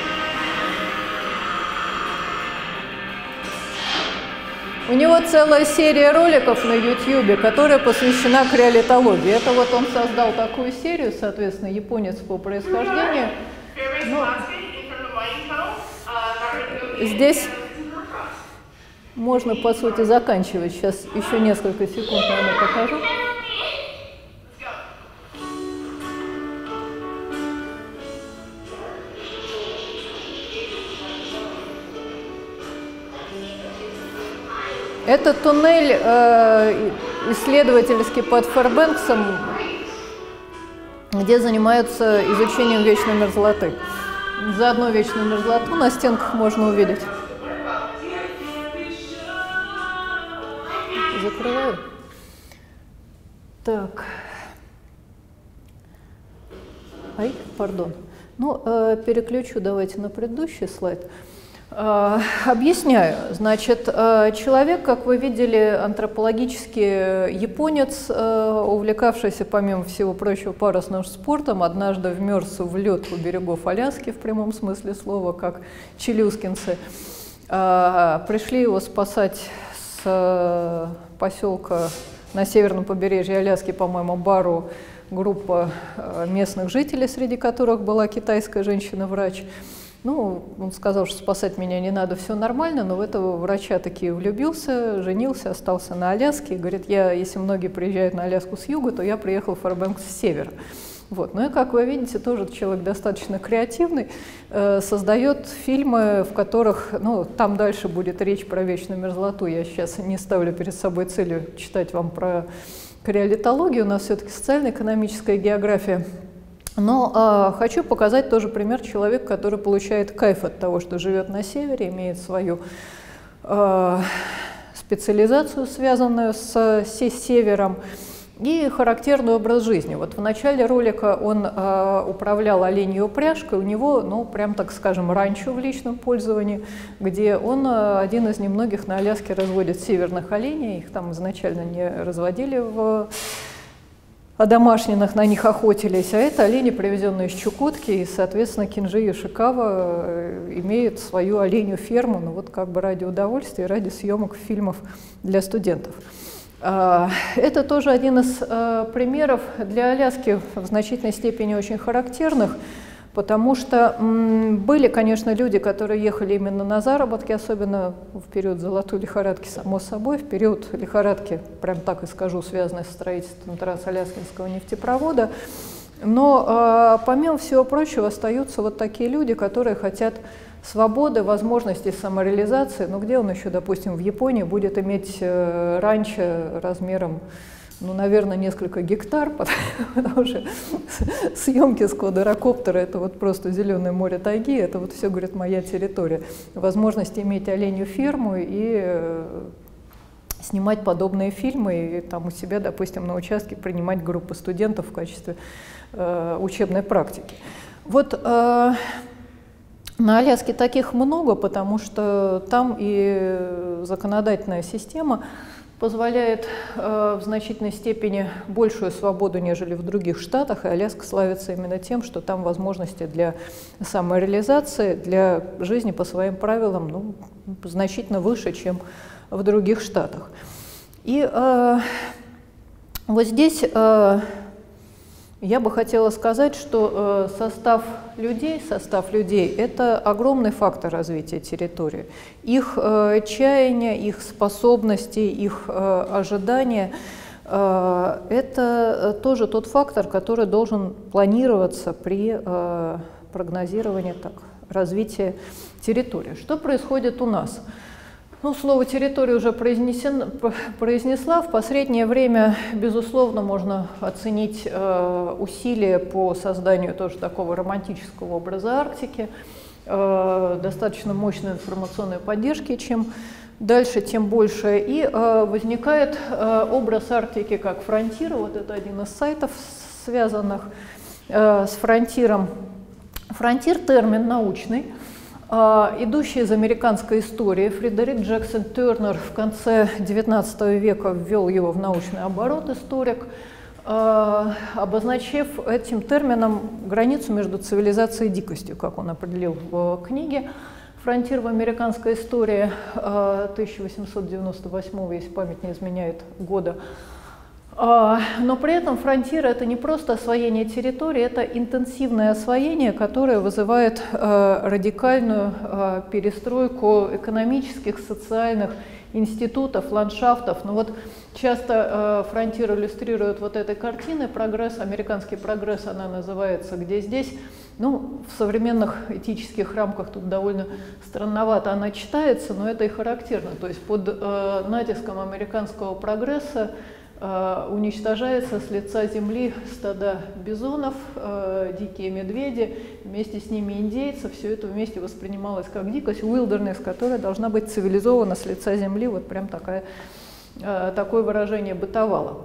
У него целая серия роликов на YouTube, которая посвящена криолитологии. Это вот он создал такую серию, соответственно, японец по происхождению. Но здесь можно, по сути, заканчивать. Сейчас еще несколько секунд, наверное, покажу. Это туннель исследовательский под Фэрбэнксом, где занимаются изучением вечной мерзлоты. Заодно вечную мерзлоту на стенках можно увидеть. Закрываю. Так. Ай, пардон. Ну, переключу давайте на предыдущий слайд. Объясняю. Значит, человек, как вы видели, антропологический японец, увлекавшийся, помимо всего прочего, парусным спортом, однажды вмерз в лед у берегов Аляски, в прямом смысле слова, как челюскинцы. Пришли его спасать с поселка на северном побережье Аляски, по-моему, Бару, группа местных жителей, среди которых была китайская женщина-врач. Ну, он сказал, что спасать меня не надо, все нормально, но в этого врача таки влюбился, женился, остался на Аляске. И говорит, если многие приезжают на Аляску с юга, то я приехал в Фэрбэнкс с севера. Вот. Ну и, как вы видите, тоже человек достаточно креативный, создает фильмы, в которых, ну, там дальше будет речь про вечную мерзлоту. Я сейчас не ставлю перед собой целью читать вам про криолитологию, у нас все-таки социально-экономическая география. Но хочу показать тоже пример человека, который получает кайф от того, что живет на севере, имеет свою специализацию, связанную с севером, и характерный образ жизни. Вот в начале ролика он управлял оленьей упряжкой, у него, ну, прям так скажем, ранчо в личном пользовании, где он один из немногих на Аляске разводит северных оленей, их там изначально не разводили домашних, на них охотились, а это олени, привезенные из Чукотки, и, соответственно, Кинджи Йошикава имеет свою оленью ферму, ну вот как бы ради удовольствия, ради съемок фильмов для студентов. Это тоже один из примеров для Аляски в значительной степени очень характерных, потому что были, конечно, люди, которые ехали именно на заработки, особенно в период золотой лихорадки, само собой, в период лихорадки, прям так и скажу, связанной со строительством Трансаляскинского нефтепровода. Но помимо всего прочего остаются вот такие люди, которые хотят свободы, возможности самореализации. Ну где он еще, допустим, в Японии будет иметь ранчо размером, ну, наверное, несколько гектар, потому что съемки с квадрокоптера – это вот просто зеленое море тайги, это вот все, говорит, моя территория. Возможность иметь оленью ферму и снимать подобные фильмы, и там у себя, допустим, на участке принимать группы студентов в качестве учебной практики. Вот на Аляске таких много, потому что там и законодательная система позволяет в значительной степени большую свободу, нежели в других штатах, и Аляска славится именно тем, что там возможности для самореализации, для жизни по своим правилам, ну, значительно выше, чем в других штатах. И вот здесь я бы хотела сказать, что состав людей – это огромный фактор развития территории. Их чаяния, их способности, их ожидания – это тоже тот фактор, который должен планироваться при прогнозировании. Так, развития территории. Что происходит у нас? Ну, слово «территория» уже произнесла. В последнее время, безусловно, можно оценить усилия по созданию тоже такого романтического образа Арктики, достаточно мощной информационной поддержки, чем дальше, тем больше. И возникает образ Арктики как фронтира. Вот это один из сайтов, связанных с фронтиром. Фронтир – термин научный, идущий из американской истории. Фредерик Джексон Тернер в конце XIX века ввел его в научный оборот, историк, обозначив этим термином границу между цивилизацией и дикостью, как он определил в книге «Фронтир в американской истории» 1898, если память не изменяет, года. Но при этом фронтир – это не просто освоение территории, это интенсивное освоение, которое вызывает радикальную перестройку экономических, социальных институтов, ландшафтов. Но вот часто фронтир иллюстрирует вот этой картиной «Прогресс», американский прогресс она называется, где здесь, ну, в современных этических рамках тут довольно странновато она читается, но это и характерно. То есть под натиском американского прогресса уничтожается с лица земли стада бизонов, дикие медведи, вместе с ними индейцы. Все это вместе воспринималось как дикость, wilderness, которая должна быть цивилизована с лица земли. Вот прям такое выражение бытовало.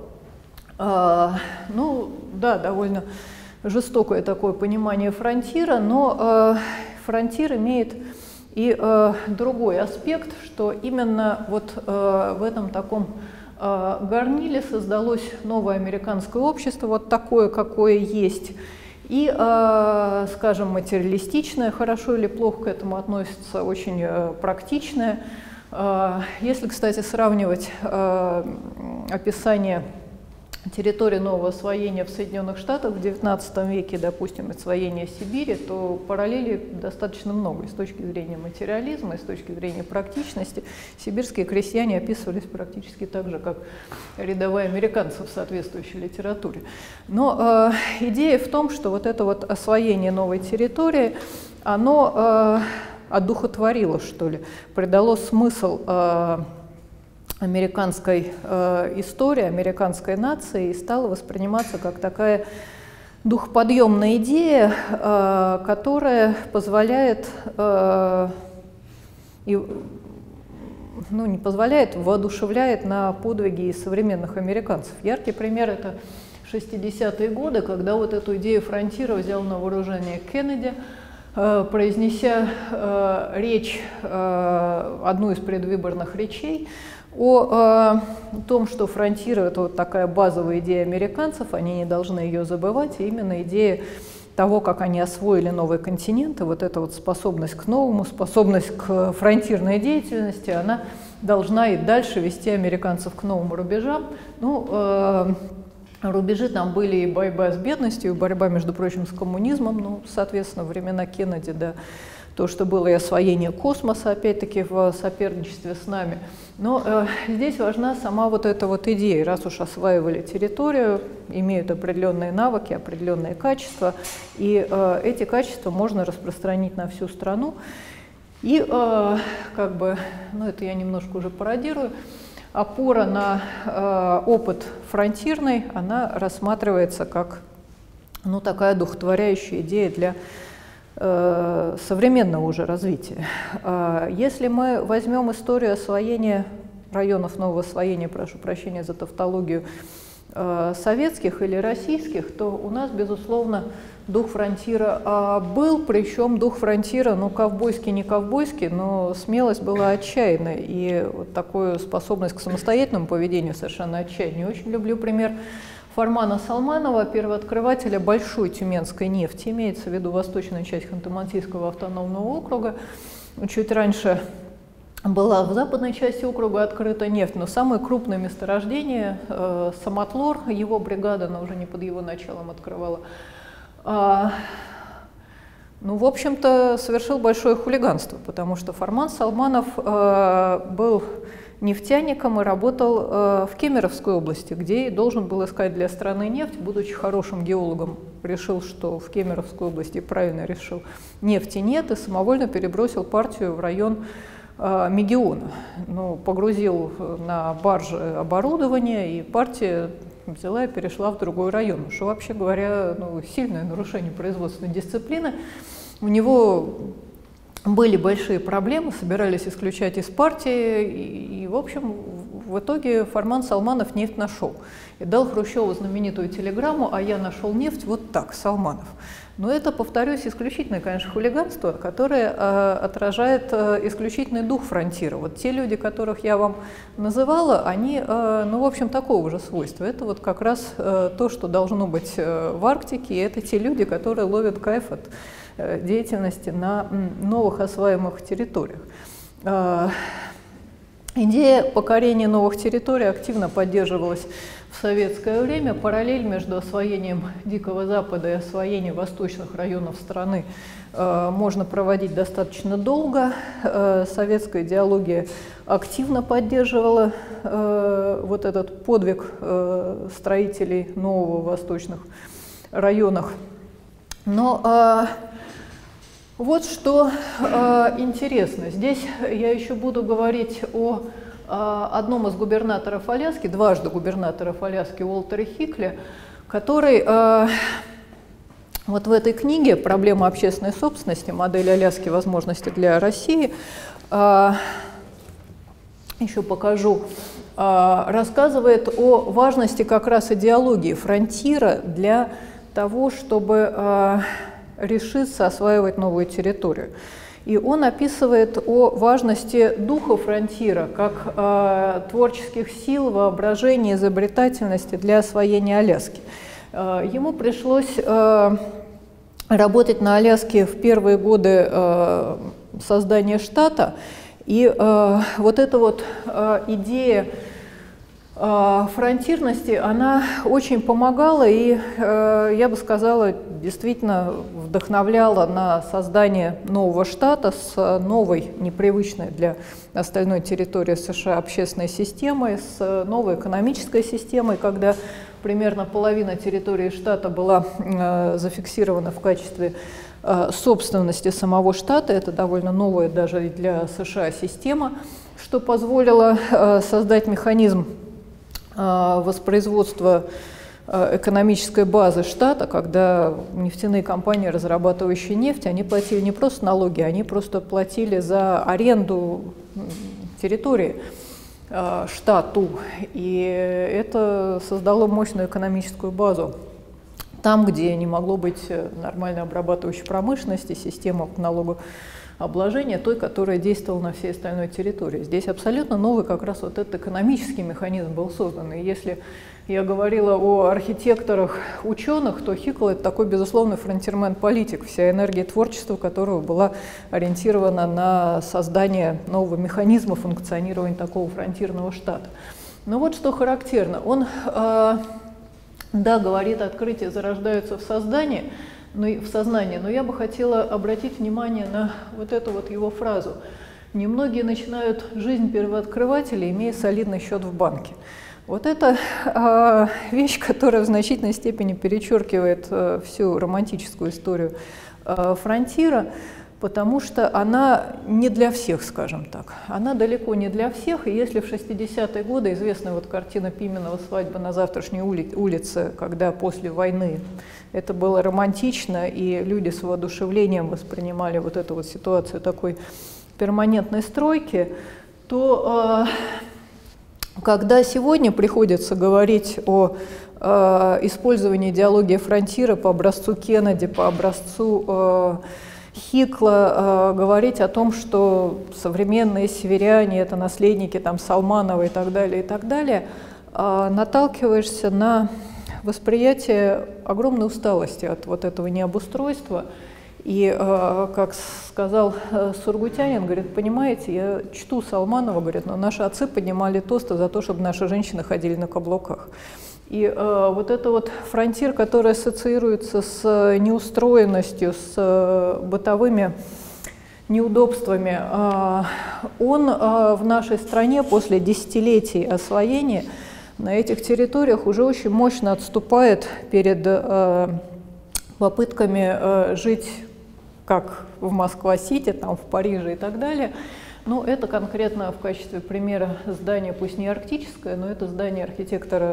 Ну да, довольно жестокое такое понимание фронтира, но фронтир имеет и другой аспект, что именно вот в этом таком горниле создалось новое американское общество, вот такое, какое есть, и, скажем, материалистичное, хорошо или плохо к этому относится, очень практичное. Если, кстати, сравнивать описание территории нового освоения в Соединенных Штатах в XIX веке, допустим, освоение Сибири, то параллелей достаточно много и с точки зрения материализма, и с точки зрения практичности. Сибирские крестьяне описывались практически так же, как рядовые американцы в соответствующей литературе. Но идея в том, что вот это вот освоение новой территории, оно одухотворило, что ли, придало смысл американской истории, американской нации и стала восприниматься как такая духоподъемная идея, которая позволяет, не позволяет, воодушевляет на подвиги современных американцев. Яркий пример – это 60-е годы, когда вот эту идею фронтира взял на вооружение Кеннеди, произнеся речь, одну из предвыборных речей, о том, что фронтир – это вот такая базовая идея американцев, они не должны ее забывать, и именно идея того, как они освоили новые континенты, вот эта вот способность к новому, способность к фронтирной деятельности, она должна и дальше вести американцев к новым рубежам. Ну, рубежи там были и борьба с бедностью, и борьба, между прочим, с коммунизмом, ну, соответственно, времена Кеннеди, да, то, что было и освоение космоса, опять-таки, в соперничестве с нами. Но здесь важна сама вот эта вот идея. Раз уж осваивали территорию, имеют определенные навыки, определенные качества, и эти качества можно распространить на всю страну. И как бы, ну это я немножко уже пародирую, опора на опыт фронтирный, она рассматривается как, ну, такая духотворяющая идея для современного уже развития. Если мы возьмем историю освоения районов нового освоения, прошу прощения за тавтологию, советских или российских, то у нас, безусловно, дух фронтира был, причем дух фронтира, ну, ковбойский, не ковбойский, но смелость была отчаянной, и вот такую способность к самостоятельному поведению совершенно отчаянной. Очень люблю пример Фармана Салманова, первооткрывателя большой тюменской нефти, имеется в виду восточная часть Ханты-Мансийского автономного округа. Чуть раньше была в западной части округа открыта нефть, но самое крупное месторождение, Самотлор, его бригада, она уже не под его началом открывала, ну, в общем-то, совершил большое хулиганство, потому что Фарман Салманов был нефтяником и работал в Кемеровской области, где должен был искать для страны нефть, будучи хорошим геологом решил, что в Кемеровской области правильно решил, нефти нет, и самовольно перебросил партию в район Мегиона. Ну, погрузил на баржи оборудование, и партия взяла и перешла в другой район, что, вообще говоря, ну, сильное нарушение производственной дисциплины. У него были большие проблемы, собирались исключать из партии, и в общем, в итоге Фарман Салманов нефть нашел. И дал Хрущеву знаменитую телеграмму: «А я нашел нефть вот так, Салманов». Но это, повторюсь, исключительное, конечно, хулиганство, которое отражает исключительный дух фронтира. Вот те люди, которых я вам называла, они, ну, в общем, такого же свойства. Это вот как раз то, что должно быть в Арктике, и это те люди, которые ловят кайф от деятельности на новых осваиваемых территориях. Идея покорения новых территорий активно поддерживалась в советское время. Параллель между освоением Дикого Запада и освоением восточных районов страны можно проводить достаточно долго. Советская идеология активно поддерживала вот этот подвиг строителей нового в восточных районах. Но вот что интересно. Здесь я еще буду говорить о одном из губернаторов Аляски, дважды губернаторов Аляски, Уолтере Хикле, который вот в этой книге «Проблема общественной собственности. Модель Аляски. Возможности для России», еще покажу, рассказывает о важности как раз идеологии фронтира для того, чтобы решиться осваивать новую территорию. И он описывает о важности духа фронтира как творческих сил, воображения, изобретательности для освоения Аляски. Ему пришлось работать на Аляске в первые годы создания штата, и вот эта вот идея фронтирности, она очень помогала и, я бы сказала, действительно вдохновляла на создание нового штата с новой, непривычной для остальной территории США общественной системой, с новой экономической системой, когда примерно половина территории штата была зафиксирована в качестве собственности самого штата. Это довольно новая даже для США система, что позволило создать механизм воспроизводства экономической базы штата, когда нефтяные компании, разрабатывающие нефть, они платили не просто налоги, они просто платили за аренду территории штату. И это создало мощную экономическую базу. Там, где не могло быть нормальной обрабатывающей промышленности, система налогообложения, той, которая действовала на всей остальной территории. Здесь абсолютно новый как раз вот этот экономический механизм был создан. И если я говорила о архитекторах, ученых, то Хикл – это такой, безусловно, фронтирмен-политик, вся энергия творчества которого была ориентирована на создание нового механизма функционирования такого фронтирного штата. Но вот что характерно. Он, да, говорит, открытия зарождаются в сознании, но я бы хотела обратить внимание на вот эту вот его фразу. Немногие начинают жизнь первооткрывателя, имея солидный счет в банке. Вот это вещь, которая в значительной степени перечеркивает всю романтическую историю фронтира, потому что она не для всех, скажем так. Она далеко не для всех, и если в 60-е годы известная вот картина Пименова «Свадьба на завтрашней улице», когда после войны это было романтично, и люди с воодушевлением воспринимали вот эту вот ситуацию такой перманентной стройки, то когда сегодня приходится говорить о использовании идеологии фронтира по образцу Кеннеди, по образцу Хикла, говорить о том, что современные северяне – это наследники там, Салманова и так далее, наталкиваешься на восприятие огромной усталости от вот этого необустройства. И, как сказал Сургутянин, говорит, понимаете, я чту Салманова, говорит, но наши отцы поднимали тосты за то, чтобы наши женщины ходили на каблуках. И вот это вот фронтир, который ассоциируется с неустроенностью, с бытовыми неудобствами, он в нашей стране после десятилетий освоения на этих территориях уже очень мощно отступает перед попытками жить как в Москва-Сити, там в Париже и так далее. Ну, это конкретно в качестве примера здание, пусть не арктическое, но это здание архитектора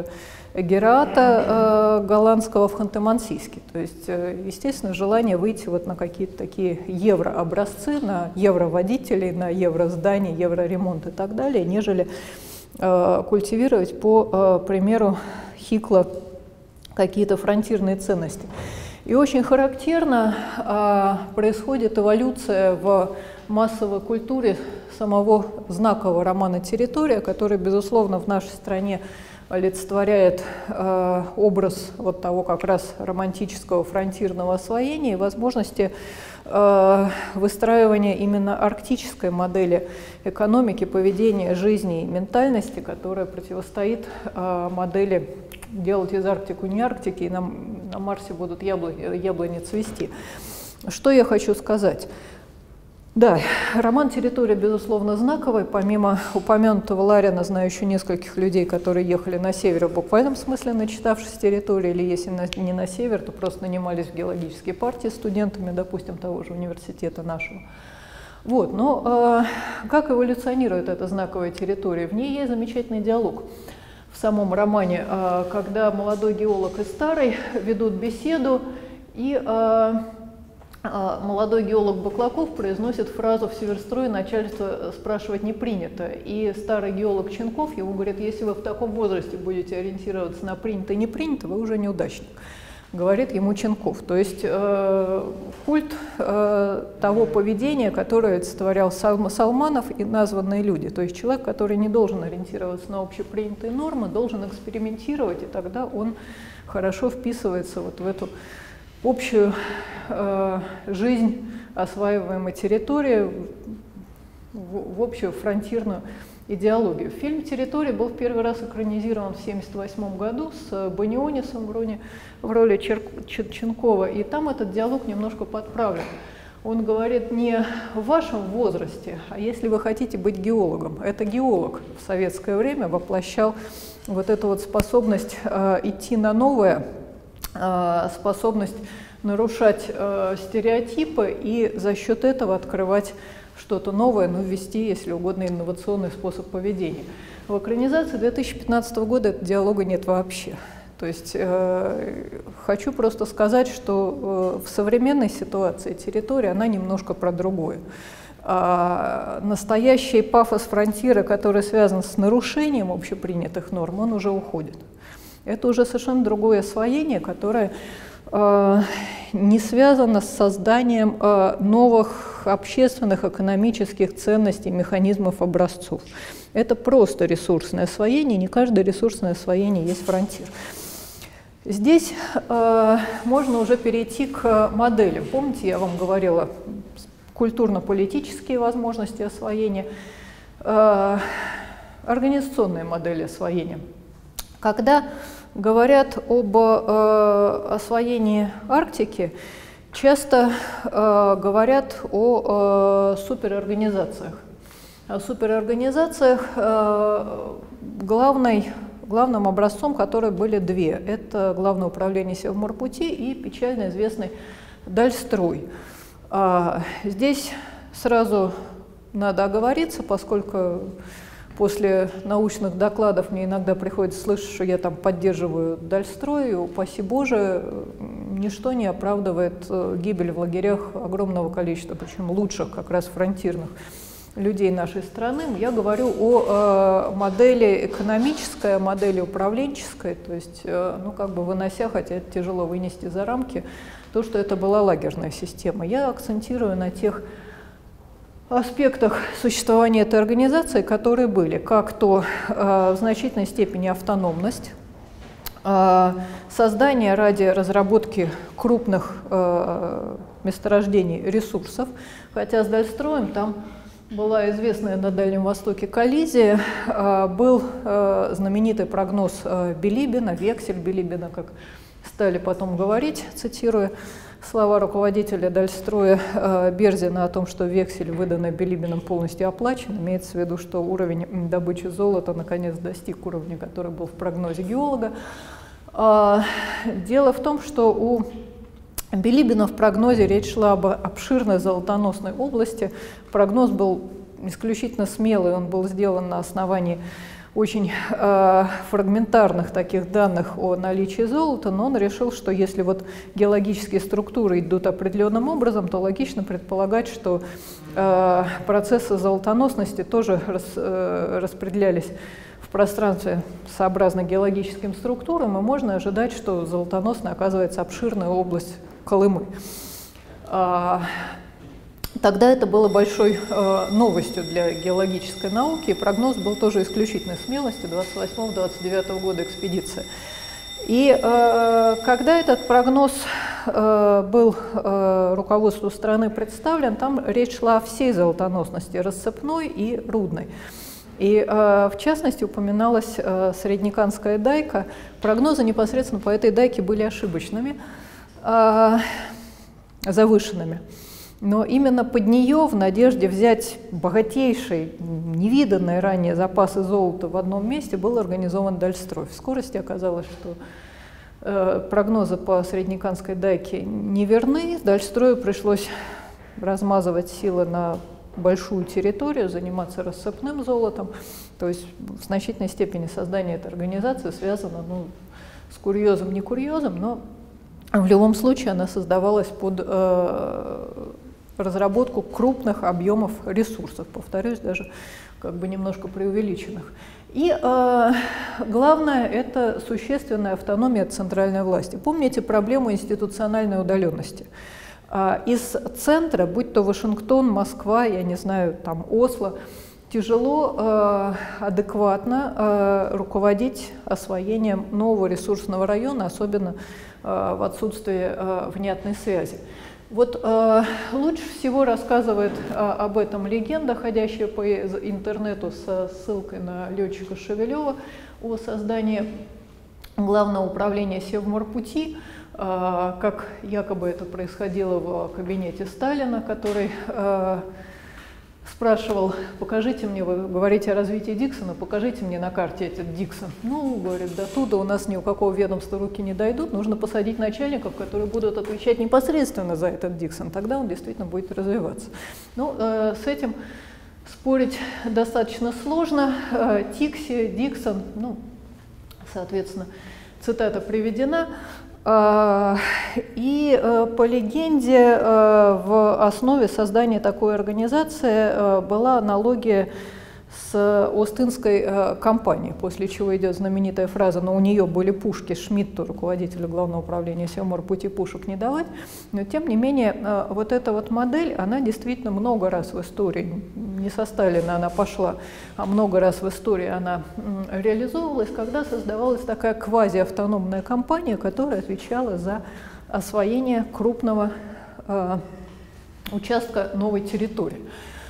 Гераата голландского в Ханты-Мансийске. То есть, естественно, желание выйти вот на какие-то такие еврообразцы, на евроводителей, на евроздания, евроремонт и так далее, нежели культивировать по примеру Хикла какие-то фронтирные ценности. И очень характерно происходит эволюция в массовой культуре самого знакового романа «Территория», который, безусловно, в нашей стране олицетворяет образ вот того как раз романтического фронтирного освоения и возможности выстраивания именно арктической модели экономики, поведения, жизни и ментальности, которая противостоит модели делать из Арктику не Арктики, и на Марсе будут яблони цвести. Что я хочу сказать? Да, роман «Территория», безусловно, знаковый. Помимо упомянутого Ларина, знаю еще нескольких людей, которые ехали на север в буквальном смысле, начитавшись «Территории», или если не на север, то просто нанимались в геологические партии студентами, допустим, того же университета нашего. Вот, но как эволюционирует эта знаковая территория? В ней есть замечательный диалог в самом романе, когда молодой геолог и старый ведут беседу, и молодой геолог Баклаков произносит фразу: в Северстрое начальство спрашивать не принято. И старый геолог Ченков ему говорит: если вы в таком возрасте будете ориентироваться на принято и не принято, вы уже неудачник. Говорит ему Ченков. То есть культ того поведения, которое олицетворял Салманов и названные люди. То есть человек, который не должен ориентироваться на общепринятые нормы, должен экспериментировать, и тогда он хорошо вписывается вот в эту общую жизнь осваиваемой территории, в общую фронтирную идеологию. Фильм «Территория» был в первый раз экранизирован в 1978 году с Банионисом в роли Ченкова, и там этот диалог немножко подправлен. Он говорит не в вашем возрасте, а если вы хотите быть геологом. Это геолог в советское время воплощал вот эту вот способность идти на новое, способность нарушать стереотипы и за счет этого открывать что-то новое, но ввести, если угодно, инновационный способ поведения. В экранизации 2015 года этого диалога нет вообще. То есть хочу просто сказать, что в современной ситуации территория, она немножко про другое. Настоящий пафос фронтира, который связан с нарушением общепринятых норм, он уже уходит. Это уже совершенно другое освоение, которое не связано с созданием новых общественных, экономических ценностей, механизмов, образцов. Это просто ресурсное освоение, не каждое ресурсное освоение есть фронтир. Здесь можно уже перейти к моделям. Помните, я вам говорила, культурно-политические возможности освоения, организационные модели освоения. Когда говорят об освоении Арктики, часто говорят о суперорганизациях. О суперорганизациях главным образцом которой были две. Это Главное управление Севморпути и печально известный Дальстрой. Здесь сразу надо оговориться, поскольку после научных докладов мне иногда приходится слышать, что я там поддерживаю Дальстрой, и, упаси Боже, ничто не оправдывает гибель в лагерях огромного количества, причем лучших как раз фронтирных людей нашей страны. Я говорю о модели экономической, о модели управленческой, то есть, ну, как бы вынося, хотя это тяжело вынести за рамки, то, что это была лагерная система. Я акцентирую на тех аспектах существования этой организации, которые были, как то в значительной степени автономность, создание ради разработки крупных месторождений ресурсов, хотя с Дальстроем там была известная на Дальнем Востоке коллизия, был знаменитый прогноз Билибина, вексель Билибина, как стали потом говорить, цитируя слова руководителя Дальстроя Берзина о том, что вексель, выданный Билибиным, полностью оплачен. Имеется в виду, что уровень добычи золота наконец достиг уровня, который был в прогнозе геолога. Дело в том, что у Билибина в прогнозе речь шла об обширной золотоносной области. Прогноз был исключительно смелый, он был сделан на основании очень фрагментарных таких данных о наличии золота, но он решил, что если вот геологические структуры идут определенным образом, то логично предполагать, что процессы золотоносности тоже распределялись в пространстве сообразно геологическим структурам, и можно ожидать, что золотоносной оказывается обширная область Колымы. Тогда это было большой новостью для геологической науки, и прогноз был тоже исключительной смелостью 28-29 года экспедиции. И когда этот прогноз был руководству страны представлен, там речь шла о всей золотоносности, рассыпной и рудной. И в частности упоминалась Среднеканская дайка. Прогнозы непосредственно по этой дайке были ошибочными, завышенными. Но именно под нее, в надежде взять богатейшие, невиданные ранее запасы золота в одном месте, был организован Дальстрой. В скорости оказалось, что прогнозы по Среднеканской дайке не верны. Дальстрою пришлось размазывать силы на большую территорию, заниматься рассыпным золотом. То есть в значительной степени создание этой организации связано с курьезом, не курьезом, но в любом случае она создавалась под разработку крупных объемов ресурсов, повторюсь, даже как бы немножко преувеличенных. И главное – это существенная автономия центральной власти. Помните проблему институциональной удаленности? Из центра, будь то Вашингтон, Москва, я не знаю, там Осло, тяжело адекватно руководить освоением нового ресурсного района, особенно в отсутствии внятной связи. Вот лучше всего рассказывает об этом легенда, ходящая по интернету со ссылкой на летчика Шевелева о создании Главного управления Севморпути, как якобы это происходило в кабинете Сталина, который спрашивал: покажите мне, вы говорите о развитии Диксона, покажите мне на карте этот Диксон. Ну, говорит, до туда у нас ни у какого ведомства руки не дойдут, нужно посадить начальников, которые будут отвечать непосредственно за этот Диксон, тогда он действительно будет развиваться. Ну, с этим спорить достаточно сложно. Тикси, Диксон, ну, соответственно, цитата приведена. И по легенде в основе создания такой организации была аналогия с Остинской кампанией, после чего идет знаменитая фраза: но у нее были пушки, Шмидту, руководителю Главного управления Севморпути, пушек не давать. Но тем не менее, вот эта вот модель, она действительно много раз в истории, не со Сталина она пошла, а много раз в истории она реализовывалась, когда создавалась такая квазиавтономная компания, которая отвечала за освоение крупного участка новой территории.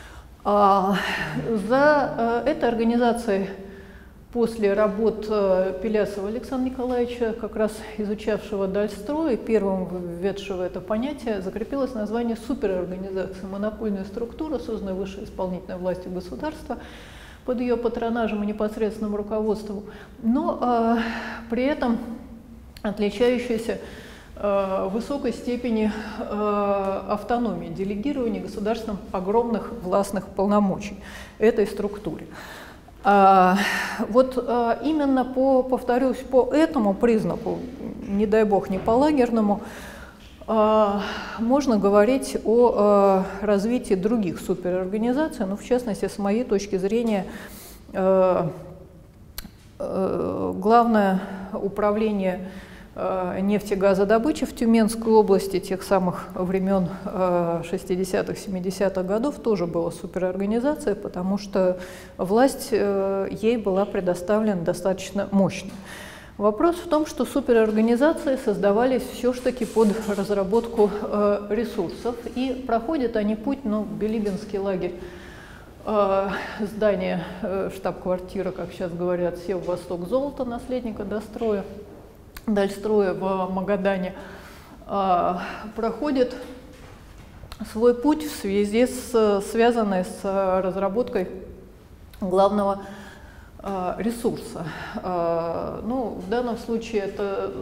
За этой организацией после работ Пелясова Александра Николаевича, как раз изучавшего Дальстрой, первым введшего это понятие, закрепилось название суперорганизации, монопольная структура, созданная высшей исполнительной властью государства под ее патронажем и непосредственным руководством, но при этом отличающаяся высокой степени автономии, делегирования государством огромных властных полномочий этой структуре. Вот именно повторюсь, по этому признаку, не дай бог, не по лагерному, можно говорить о развитии других суперорганизаций, но в частности, с моей точки зрения, главное управление нефтегазодобычи в Тюменской области тех самых времен 60-х, 70-х годов тоже была суперорганизация, потому что власть ей была предоставлена достаточно мощно. Вопрос в том, что суперорганизации создавались все-таки под разработку ресурсов, и проходят они путь, Билибинский лагерь, здание штаб-квартира, как сейчас говорят, Севвосток золото, наследника Дальстроя в Магадане, проходит свой путь в связи с связанной с разработкой главного ресурса. В данном случае это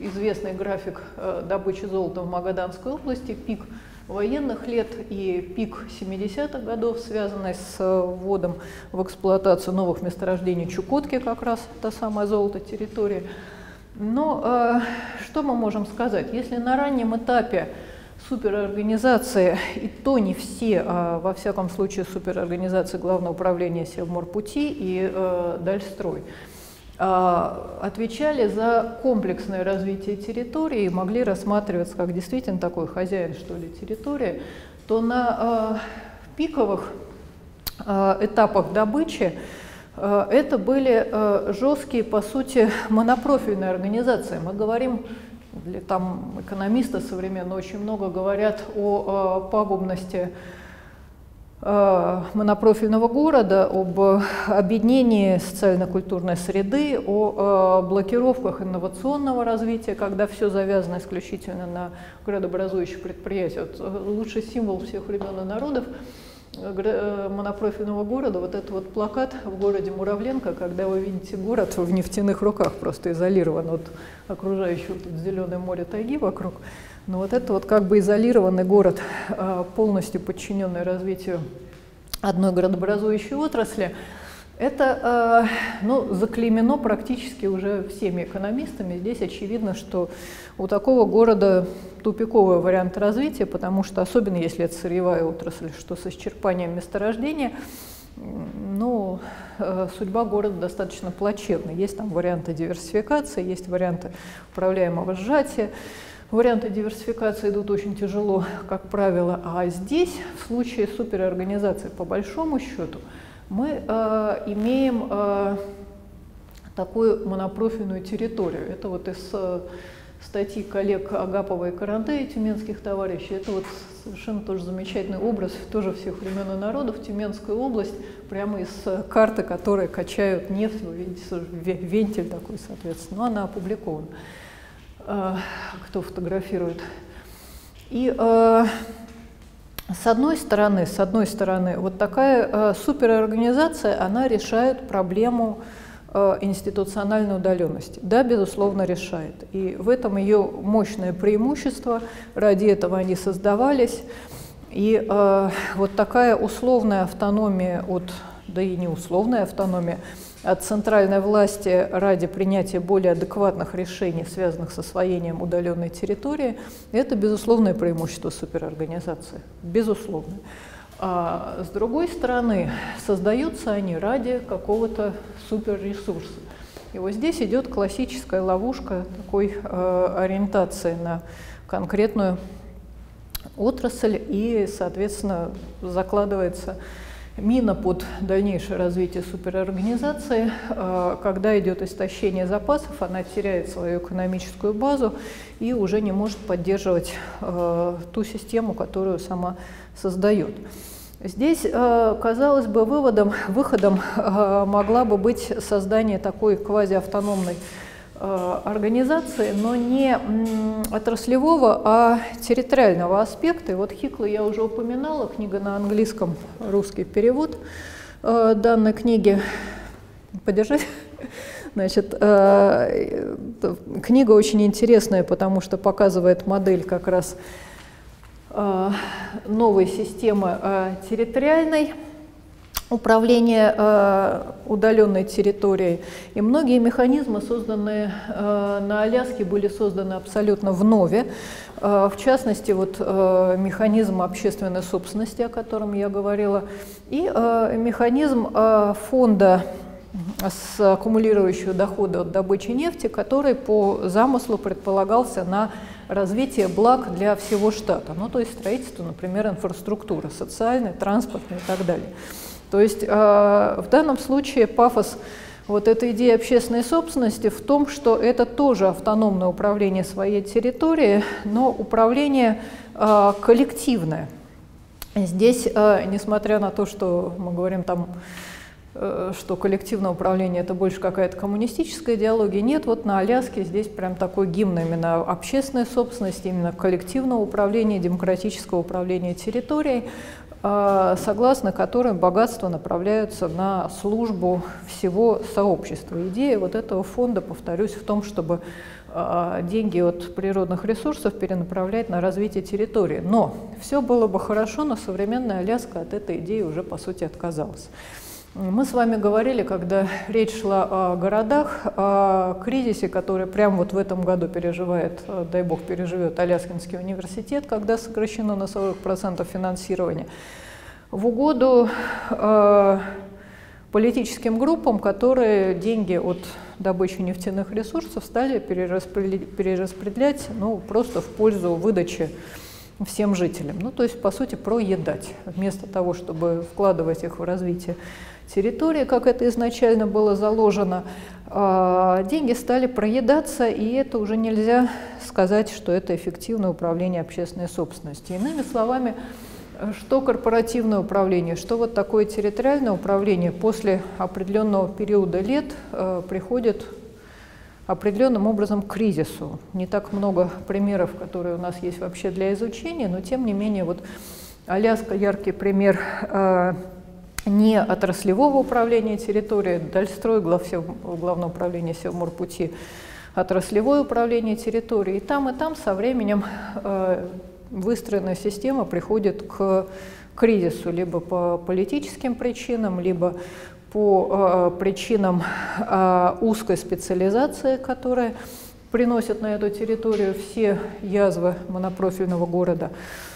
известный график добычи золота в Магаданской области, пик военных лет и пик 70-х годов, связанный с вводом в эксплуатацию новых месторождений Чукотки, как раз та самая золото-территория. Но что мы можем сказать? Если на раннем этапе суперорганизации, и то не все, а во всяком случае суперорганизации Главного управления Севморпути и Дальстрой, отвечали за комплексное развитие территории и могли рассматриваться как действительно такой хозяин, что ли, территории, то на пиковых этапах добычи это были жесткие, по сути, монопрофильные организации. Мы говорим, там экономисты современно очень много говорят о пагубности монопрофильного города, об объединении социально-культурной среды, о блокировках инновационного развития, когда все завязано исключительно на городообразующих предприятиях. Вот лучший символ всех времен и народов монопрофильного города, вот этот вот плакат в городе Муравленко, когда вы видите город в нефтяных руках, просто изолирован от окружающего тут зеленое море тайги вокруг. Но вот это вот как бы изолированный город, полностью подчиненный развитию одной городообразующей отрасли, это заклеймено практически уже всеми экономистами. Здесь очевидно, что у такого города тупиковый вариант развития, потому что, особенно если это сырьевая отрасль, что с исчерпанием месторождения, судьба города достаточно плачевная. Есть там варианты диверсификации, есть варианты управляемого сжатия. Варианты диверсификации идут очень тяжело, как правило, а здесь, в случае суперорганизации, по большому счету, мы имеем такую монопрофильную территорию. Это вот из статьи коллег Агапова и Карандея, тюменских товарищей. Это вот совершенно тоже замечательный образ, тоже всех времен и народов. Тюменская область, прямо из карты, которые качают нефть, вы видите, вентиль такой, соответственно, но она опубликована. Кто фотографирует. И с одной стороны, вот такая суперорганизация, она решает проблему институциональной удаленности. Да, безусловно, решает. И в этом ее мощное преимущество, ради этого они создавались. И вот такая условная автономия да и не условная автономия, от центральной власти ради принятия более адекватных решений, связанных с освоением удаленной территории, это безусловное преимущество суперорганизации. Безусловно. А с другой стороны, создаются они ради какого-то суперресурса. И вот здесь идет классическая ловушка такой ориентации на конкретную отрасль, и, соответственно, закладывается мина под дальнейшее развитие суперорганизации. Когда идет истощение запасов, она теряет свою экономическую базу и уже не может поддерживать ту систему, которую сама создает. Здесь, казалось бы, выходом могла бы быть создание такой квазиавтономной организации, но не отраслевого, а территориального аспекта. И вот Хикла я уже упоминала, книга на английском, русский перевод данной книги. Подержать? Значит, книга очень интересная, потому что показывает модель как раз новой системы территориальной управления удаленной территорией. И многие механизмы, созданные на Аляске, были созданы абсолютно вновь. В частности, вот механизм общественной собственности, о котором я говорила, и механизм фонда, аккумулирующего доходы от добычи нефти, который по замыслу предполагался на развитие благ для всего штата. То есть строительство, например, инфраструктуры, социальной, транспортной и так далее. То есть в данном случае пафос вот этой идеи общественной собственности в том, что это тоже автономное управление своей территорией, но управление коллективное. Здесь, несмотря на то, что мы говорим там, что коллективное управление – это больше какая-то коммунистическая идеология, нет, вот на Аляске здесь прям такой гимн именно общественной собственности, именно коллективного управления, демократического управления территорией, согласно которым богатства направляются на службу всего сообщества. Идея вот этого фонда, повторюсь, в том, чтобы деньги от природных ресурсов перенаправлять на развитие территории. Но все было бы хорошо, но современная Аляска от этой идеи уже, по сути, отказалась. Мы с вами говорили, когда речь шла о городах, о кризисе, который прямо вот в этом году переживает, дай бог, переживет Аляскинский университет, когда сокращено на 40% финансирования, в угоду политическим группам, которые деньги от добычи нефтяных ресурсов стали перераспределять просто в пользу выдачи всем жителям. То есть, по сути, проедать. Вместо того, чтобы вкладывать их в развитие территории, как это изначально было заложено, деньги стали проедаться, и это уже нельзя сказать, что это эффективное управление общественной собственностью. Иными словами, что корпоративное управление, что вот такое территориальное управление после определенного периода лет приходит определенным образом к кризису. Не так много примеров, которые у нас есть вообще для изучения, но тем не менее вот Аляска — яркий пример не отраслевого управления территорией, Дальстрой, Главное управление Севморпути, отраслевое управление территорией. И там со временем выстроенная система приходит к кризису либо по политическим причинам, либо по причинам узкой специализации, которая приносит на эту территорию все язвы монопрофильного города.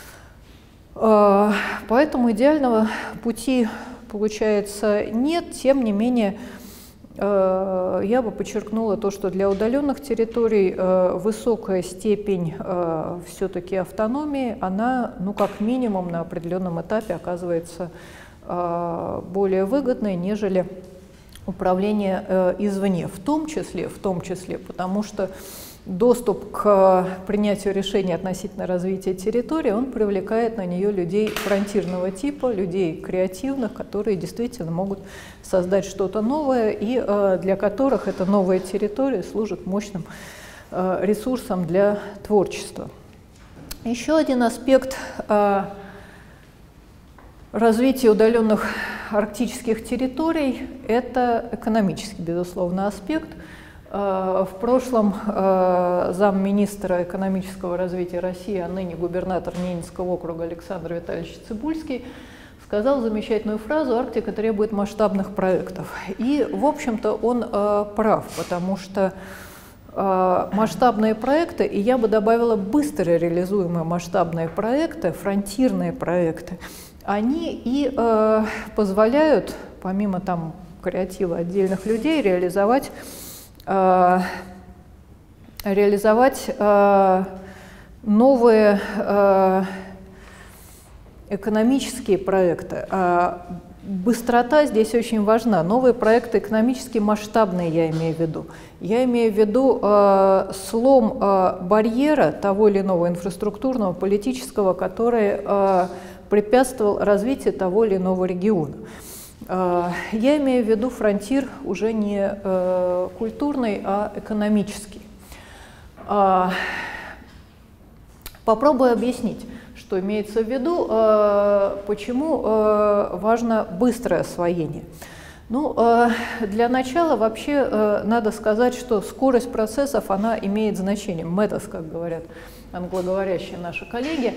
Поэтому идеального пути, получается, нет. Тем не менее, я бы подчеркнула то, что для удаленных территорий высокая степень все-таки автономии, она, как минимум, на определенном этапе оказывается более выгодной, нежели управление извне, в том числе, потому что доступ к принятию решений относительно развития территории, он привлекает на нее людей фронтирного типа, людей креативных, которые действительно могут создать что-то новое, и для которых эта новая территория служит мощным ресурсом для творчества. Еще один аспект развития удаленных арктических территорий – это экономический, безусловно, аспект. В прошлом замминистра экономического развития России, а ныне губернатор Ненецкого округа Александр Витальевич Цыбульский сказал замечательную фразу: «Арктика требует масштабных проектов». И, в общем-то, он прав, потому что масштабные проекты, и я бы добавила быстро реализуемые масштабные проекты, фронтирные проекты, они и позволяют, помимо креатива отдельных людей, реализовать новые экономические проекты. Быстрота здесь очень важна. Новые проекты экономически масштабные, я имею в виду. Я имею в виду слом барьера того или иного инфраструктурного, политического, который препятствовал развитию того или иного региона. Я имею в виду фронтир уже не культурный, а экономический. Попробую объяснить, что имеется в виду, почему важно быстрое освоение. Для начала вообще надо сказать, что скорость процессов, она имеет значение. Метос, как говорят англоговорящие наши коллеги.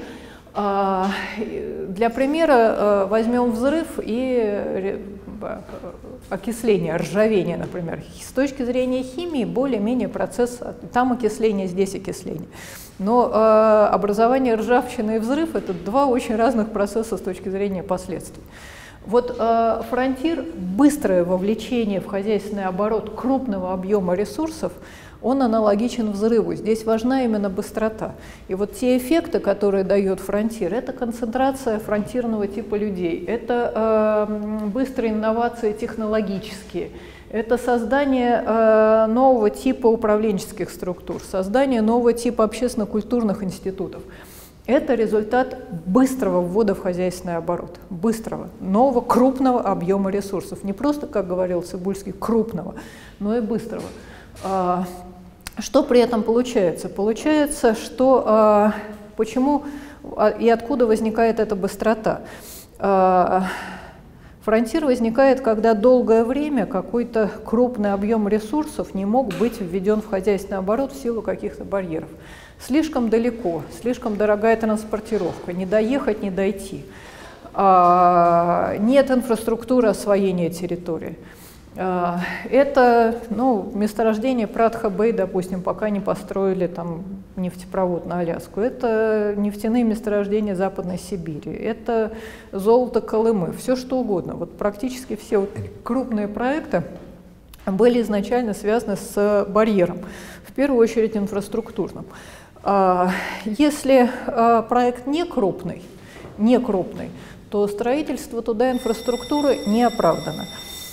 Для примера возьмем взрыв и окисление, ржавение, например. С точки зрения химии более-менее процесс, там окисление, здесь окисление. Но образование ржавчины и взрыв – это два очень разных процесса с точки зрения последствий. Вот фронтир, быстрое вовлечение в хозяйственный оборот крупного объема ресурсов, он аналогичен взрыву. Здесь важна именно быстрота. И вот те эффекты, которые дает фронтир, это концентрация фронтирного типа людей, это быстрые инновации технологические, это создание нового типа управленческих структур, создание нового типа общественно-культурных институтов. Это результат быстрого ввода в хозяйственный оборот, быстрого, нового, крупного объема ресурсов. Не просто, как говорил Цыбульский, крупного, но и быстрого. Что при этом получается? Получается, что почему и откуда возникает эта быстрота? Фронтир возникает, когда долгое время какой-то крупный объем ресурсов не мог быть введен в хозяйственный оборот в силу каких-то барьеров. Слишком далеко, слишком дорогая транспортировка, не доехать, не дойти. Нет инфраструктуры освоения территории. Это месторождение Пратха-Бэй, допустим, пока не построили там нефтепровод на Аляску. Это нефтяные месторождения Западной Сибири. Это золото Колымы. Все что угодно. Вот практически все вот крупные проекты были изначально связаны с барьером, в первую очередь инфраструктурным. Если проект не крупный, то строительство туда инфраструктуры не оправдано.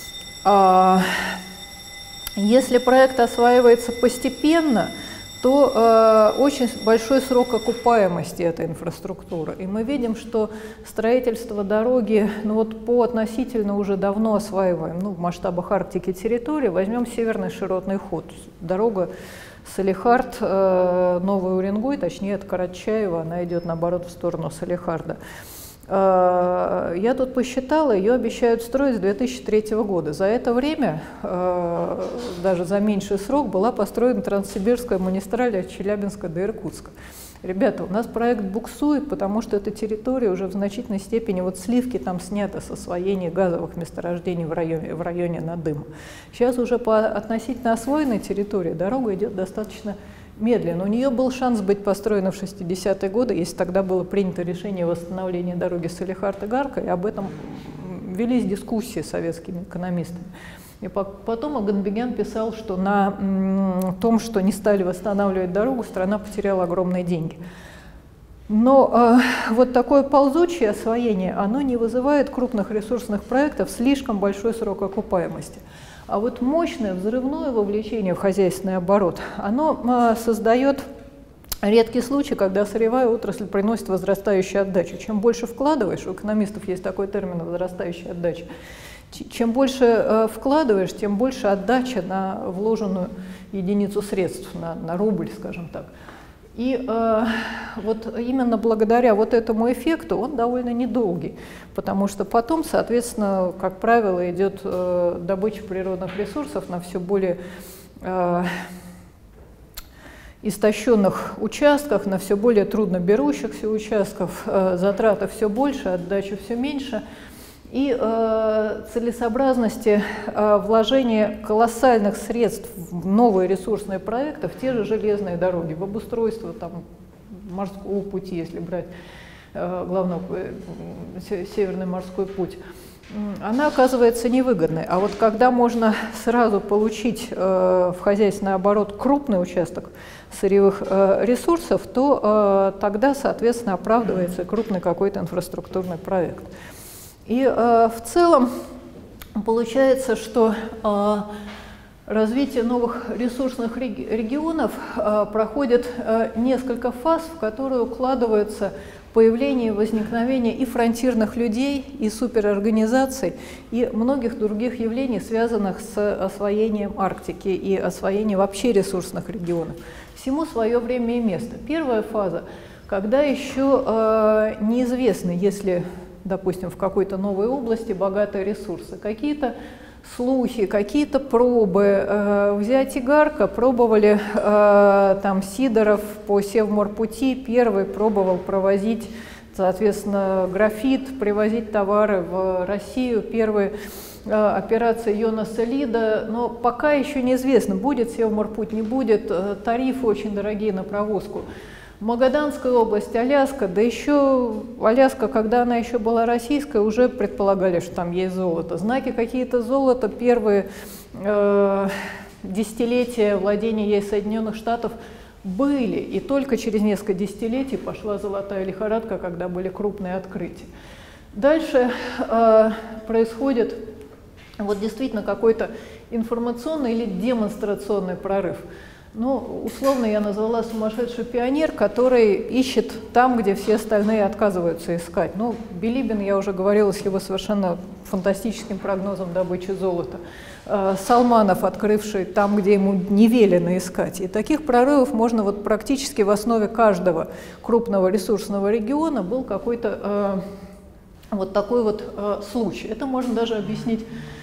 Если проект осваивается постепенно, то очень большой срок окупаемости этой инфраструктуры. И мы видим, что строительство дороги по относительно уже давно осваиваем, в масштабах Арктики территории, возьмем Северный широтный ход. Дорога Салехард, Новый Уренгой, точнее от Карачаева, она идет наоборот в сторону Салехарда. Я тут посчитала, ее обещают строить с 2003 года. За это время, даже за меньший срок, была построена Транссибирская магистраль от Челябинска до Иркутска. Ребята, у нас проект буксует, потому что эта территория уже в значительной степени, сливки там сняты с освоения газовых месторождений в районе Надыма. Сейчас уже по относительно освоенной территории дорога идет достаточно медленно. У нее был шанс быть построена в 60-е годы, если тогда было принято решение о восстановлении дороги Салехард-Игарка, и об этом велись дискуссии с советскими экономистами. И потом Аганбегян писал, что на том, что не стали восстанавливать дорогу, страна потеряла огромные деньги. Но вот такое ползучее освоение, оно не вызывает крупных ресурсных проектов, слишком большой срок окупаемости. А вот мощное взрывное вовлечение в хозяйственный оборот, оно создает редкий случай, когда сырьевая отрасль приносит возрастающую отдачу. Чем больше вкладываешь, у экономистов есть такой термин возрастающая отдача, чем больше вкладываешь, тем больше отдача на вложенную единицу средств, на рубль, скажем так. И вот именно благодаря вот этому эффекту он довольно недолгий, потому что потом, соответственно, как правило, идет добыча природных ресурсов на все более истощенных участках, на все более трудно берущихся участках, затраты все больше, отдача все меньше. И целесообразности вложения колоссальных средств в новые ресурсные проекты, в те же железные дороги, в обустройство морского пути, если брать главный Северный морской путь, она оказывается невыгодной. А вот когда можно сразу получить в хозяйственный оборот крупный участок сырьевых ресурсов, то тогда, соответственно, оправдывается крупный какой-то инфраструктурный проект. И в целом получается, что развитие новых ресурсных регионов проходит несколько фаз, в которые укладываются появление и возникновение и фронтирных людей, и суперорганизаций, и многих других явлений, связанных с освоением Арктики и освоением вообще ресурсных регионов. Всему свое время и место. Первая фаза, когда еще неизвестно, если, допустим, в какой-то новой области богатые ресурсы, какие-то слухи, какие-то пробы. Взять Игарка пробовали, там Сидоров по Севморпути первый пробовал провозить, соответственно, графит, привозить товары в Россию, первые операции Йонаса Лида, но пока еще неизвестно, будет Севморпуть, не будет, тарифы очень дорогие на провозку. Магаданская область, Аляска, да еще Аляска, когда она еще была российская, уже предполагали, что там есть золото. Знаки какие-то золота, первые десятилетия владения ей Соединенных Штатов были, и только через несколько десятилетий пошла золотая лихорадка, когда были крупные открытия. Дальше происходит вот действительно какой-то информационный или демонстрационный прорыв. Ну, условно я назвала сумасшедший пионер, который ищет там, где все остальные отказываются искать. Ну, Билибин, я уже говорила, с его совершенно фантастическим прогнозом добычи золота. Салманов, открывший там, где ему не велено искать. И таких прорывов можно вот практически в основе каждого крупного ресурсного региона был какой-то вот такой вот случай. Это можно даже объяснить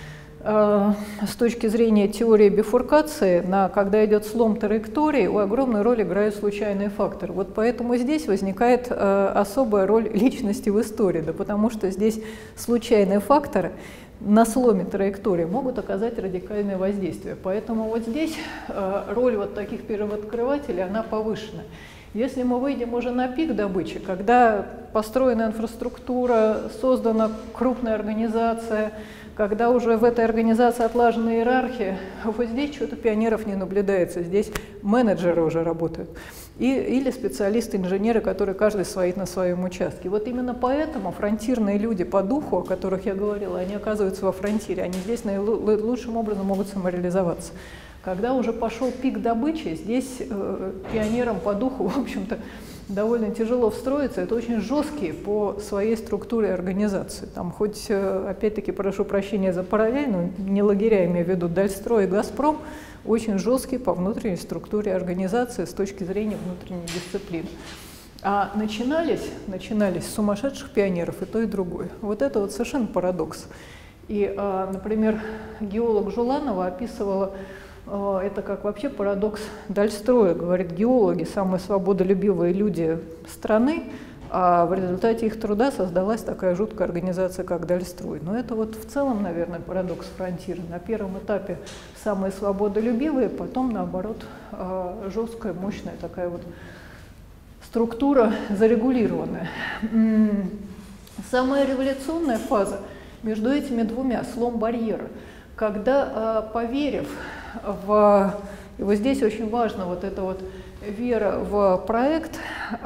с точки зрения теории бифуркации, когда идет слом траектории, огромную роль играют случайные факторы. Вот поэтому здесь возникает особая роль личности в истории, да, потому что здесь случайные факторы на сломе траектории могут оказать радикальное воздействие. Поэтому вот здесь роль вот таких первооткрывателей, она повышена. Если мы выйдем уже на пик добычи, когда построена инфраструктура, создана крупная организация, когда уже в этой организации отлажена иерархия, вот здесь что-то пионеров не наблюдается, здесь менеджеры уже работают. Или специалисты-инженеры, которые каждый стоит на своем участке. Вот именно поэтому фронтирные люди по духу, о которых я говорила, они оказываются во фронтире, они здесь наилучшим образом могут самореализоваться. Когда уже пошел пик добычи, здесь пионерам по духу, в общем-то, довольно тяжело встроиться. Это очень жесткие по своей структуре организации. Там хоть, опять-таки, прошу прощения за параллель, но не лагеря, имею в виду Дальстрой и Газпром, очень жесткие по внутренней структуре организации с точки зрения внутренней дисциплины. А начинались с сумасшедших пионеров и то, и другое. Вот это вот совершенно парадокс. И, например, геолог Жуланова описывала это как вообще парадокс Дальстроя. Говорит, геологи – самые свободолюбивые люди страны, а в результате их труда создалась такая жуткая организация, как Дальстрой. Но это вот в целом, наверное, парадокс фронтира. На первом этапе самые свободолюбивые, потом, наоборот, жесткая, мощная такая вот структура зарегулированная. Самая революционная фаза между этими двумя – слом барьера. Когда, поверив и вот здесь очень важно вот эта вот вера в проект,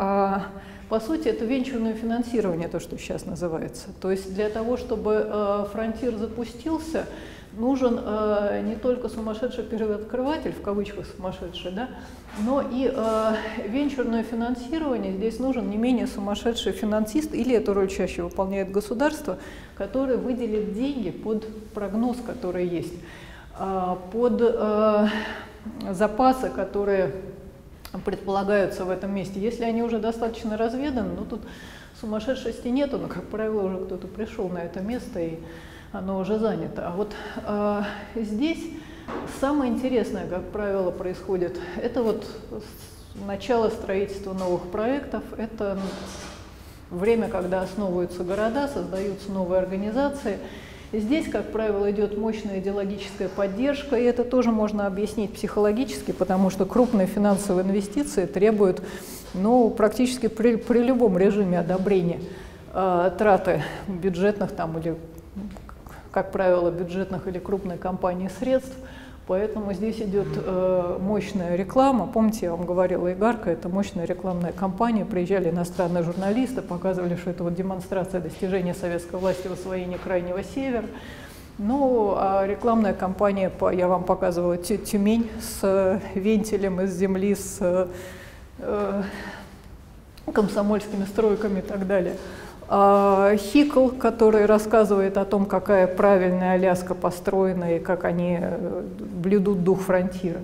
по сути, это венчурное финансирование, то, что сейчас называется. То есть для того, чтобы фронтир запустился, нужен не только сумасшедший первооткрыватель, в кавычках сумасшедший, да, но и венчурное финансирование. Здесь нужен не менее сумасшедший финансист, или эту роль чаще выполняет государство, который выделит деньги под прогноз, который есть, под запасы, которые предполагаются в этом месте. Если они уже достаточно разведаны, ну тут сумасшедшести нету, но, как правило, уже кто-то пришел на это место, и оно уже занято. А вот здесь самое интересное, как правило, происходит, это вот начало строительства новых проектов, это время, когда основываются города, создаются новые организации. Здесь, как правило, идет мощная идеологическая поддержка, и это тоже можно объяснить психологически, потому что крупные финансовые инвестиции требуют, ну, практически при любом режиме одобрения траты бюджетных там, или, как правило, бюджетных или крупной компании средств. Поэтому здесь идет мощная реклама. Помните, я вам говорила, Игарка – это мощная рекламная кампания. Приезжали иностранные журналисты, показывали, что это вот демонстрация достижения советской власти в освоении Крайнего Севера. Ну, а рекламная кампания, я вам показывала Тюмень с вентилем из земли, с комсомольскими стройками и так далее. Хикл, который рассказывает о том, какая правильная Аляска построена и как они блюдут дух фронтира.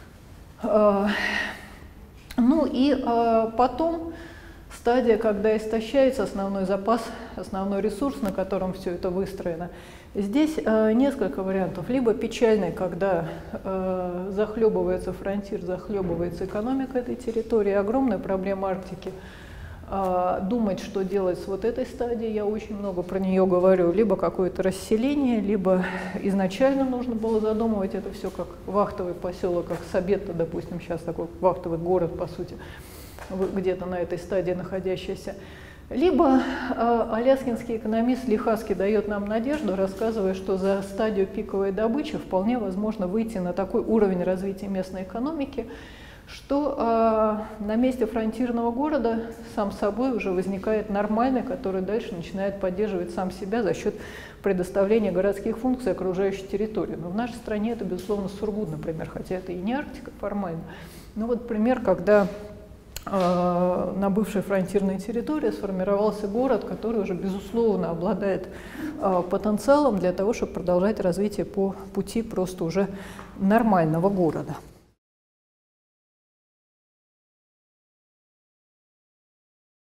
Ну и потом стадия, когда истощается основной запас, основной ресурс, на котором все это выстроено. Здесь несколько вариантов. Либо печальный, когда захлебывается фронтир, захлебывается экономика этой территории, огромная проблема Арктики. Думать, что делать с вот этой стадией, я очень много про нее говорю, либо какое-то расселение, либо изначально нужно было задумывать это все как вахтовый поселок, как Сабетта, допустим, сейчас такой вахтовый город, по сути, где-то на этой стадии находящийся. Либо аляскинский экономист Лихаски дает нам надежду, рассказывая, что за стадию пиковой добычи вполне возможно выйти на такой уровень развития местной экономики, что на месте фронтирного города сам собой уже возникает нормальный, который дальше начинает поддерживать сам себя за счет предоставления городских функций окружающей территории. Но в нашей стране это, безусловно, Сургут, например, хотя это и не Арктика формально. Но вот пример, когда на бывшей фронтирной территории сформировался город, который уже, безусловно, обладает потенциалом для того, чтобы продолжать развитие по пути просто уже нормального города.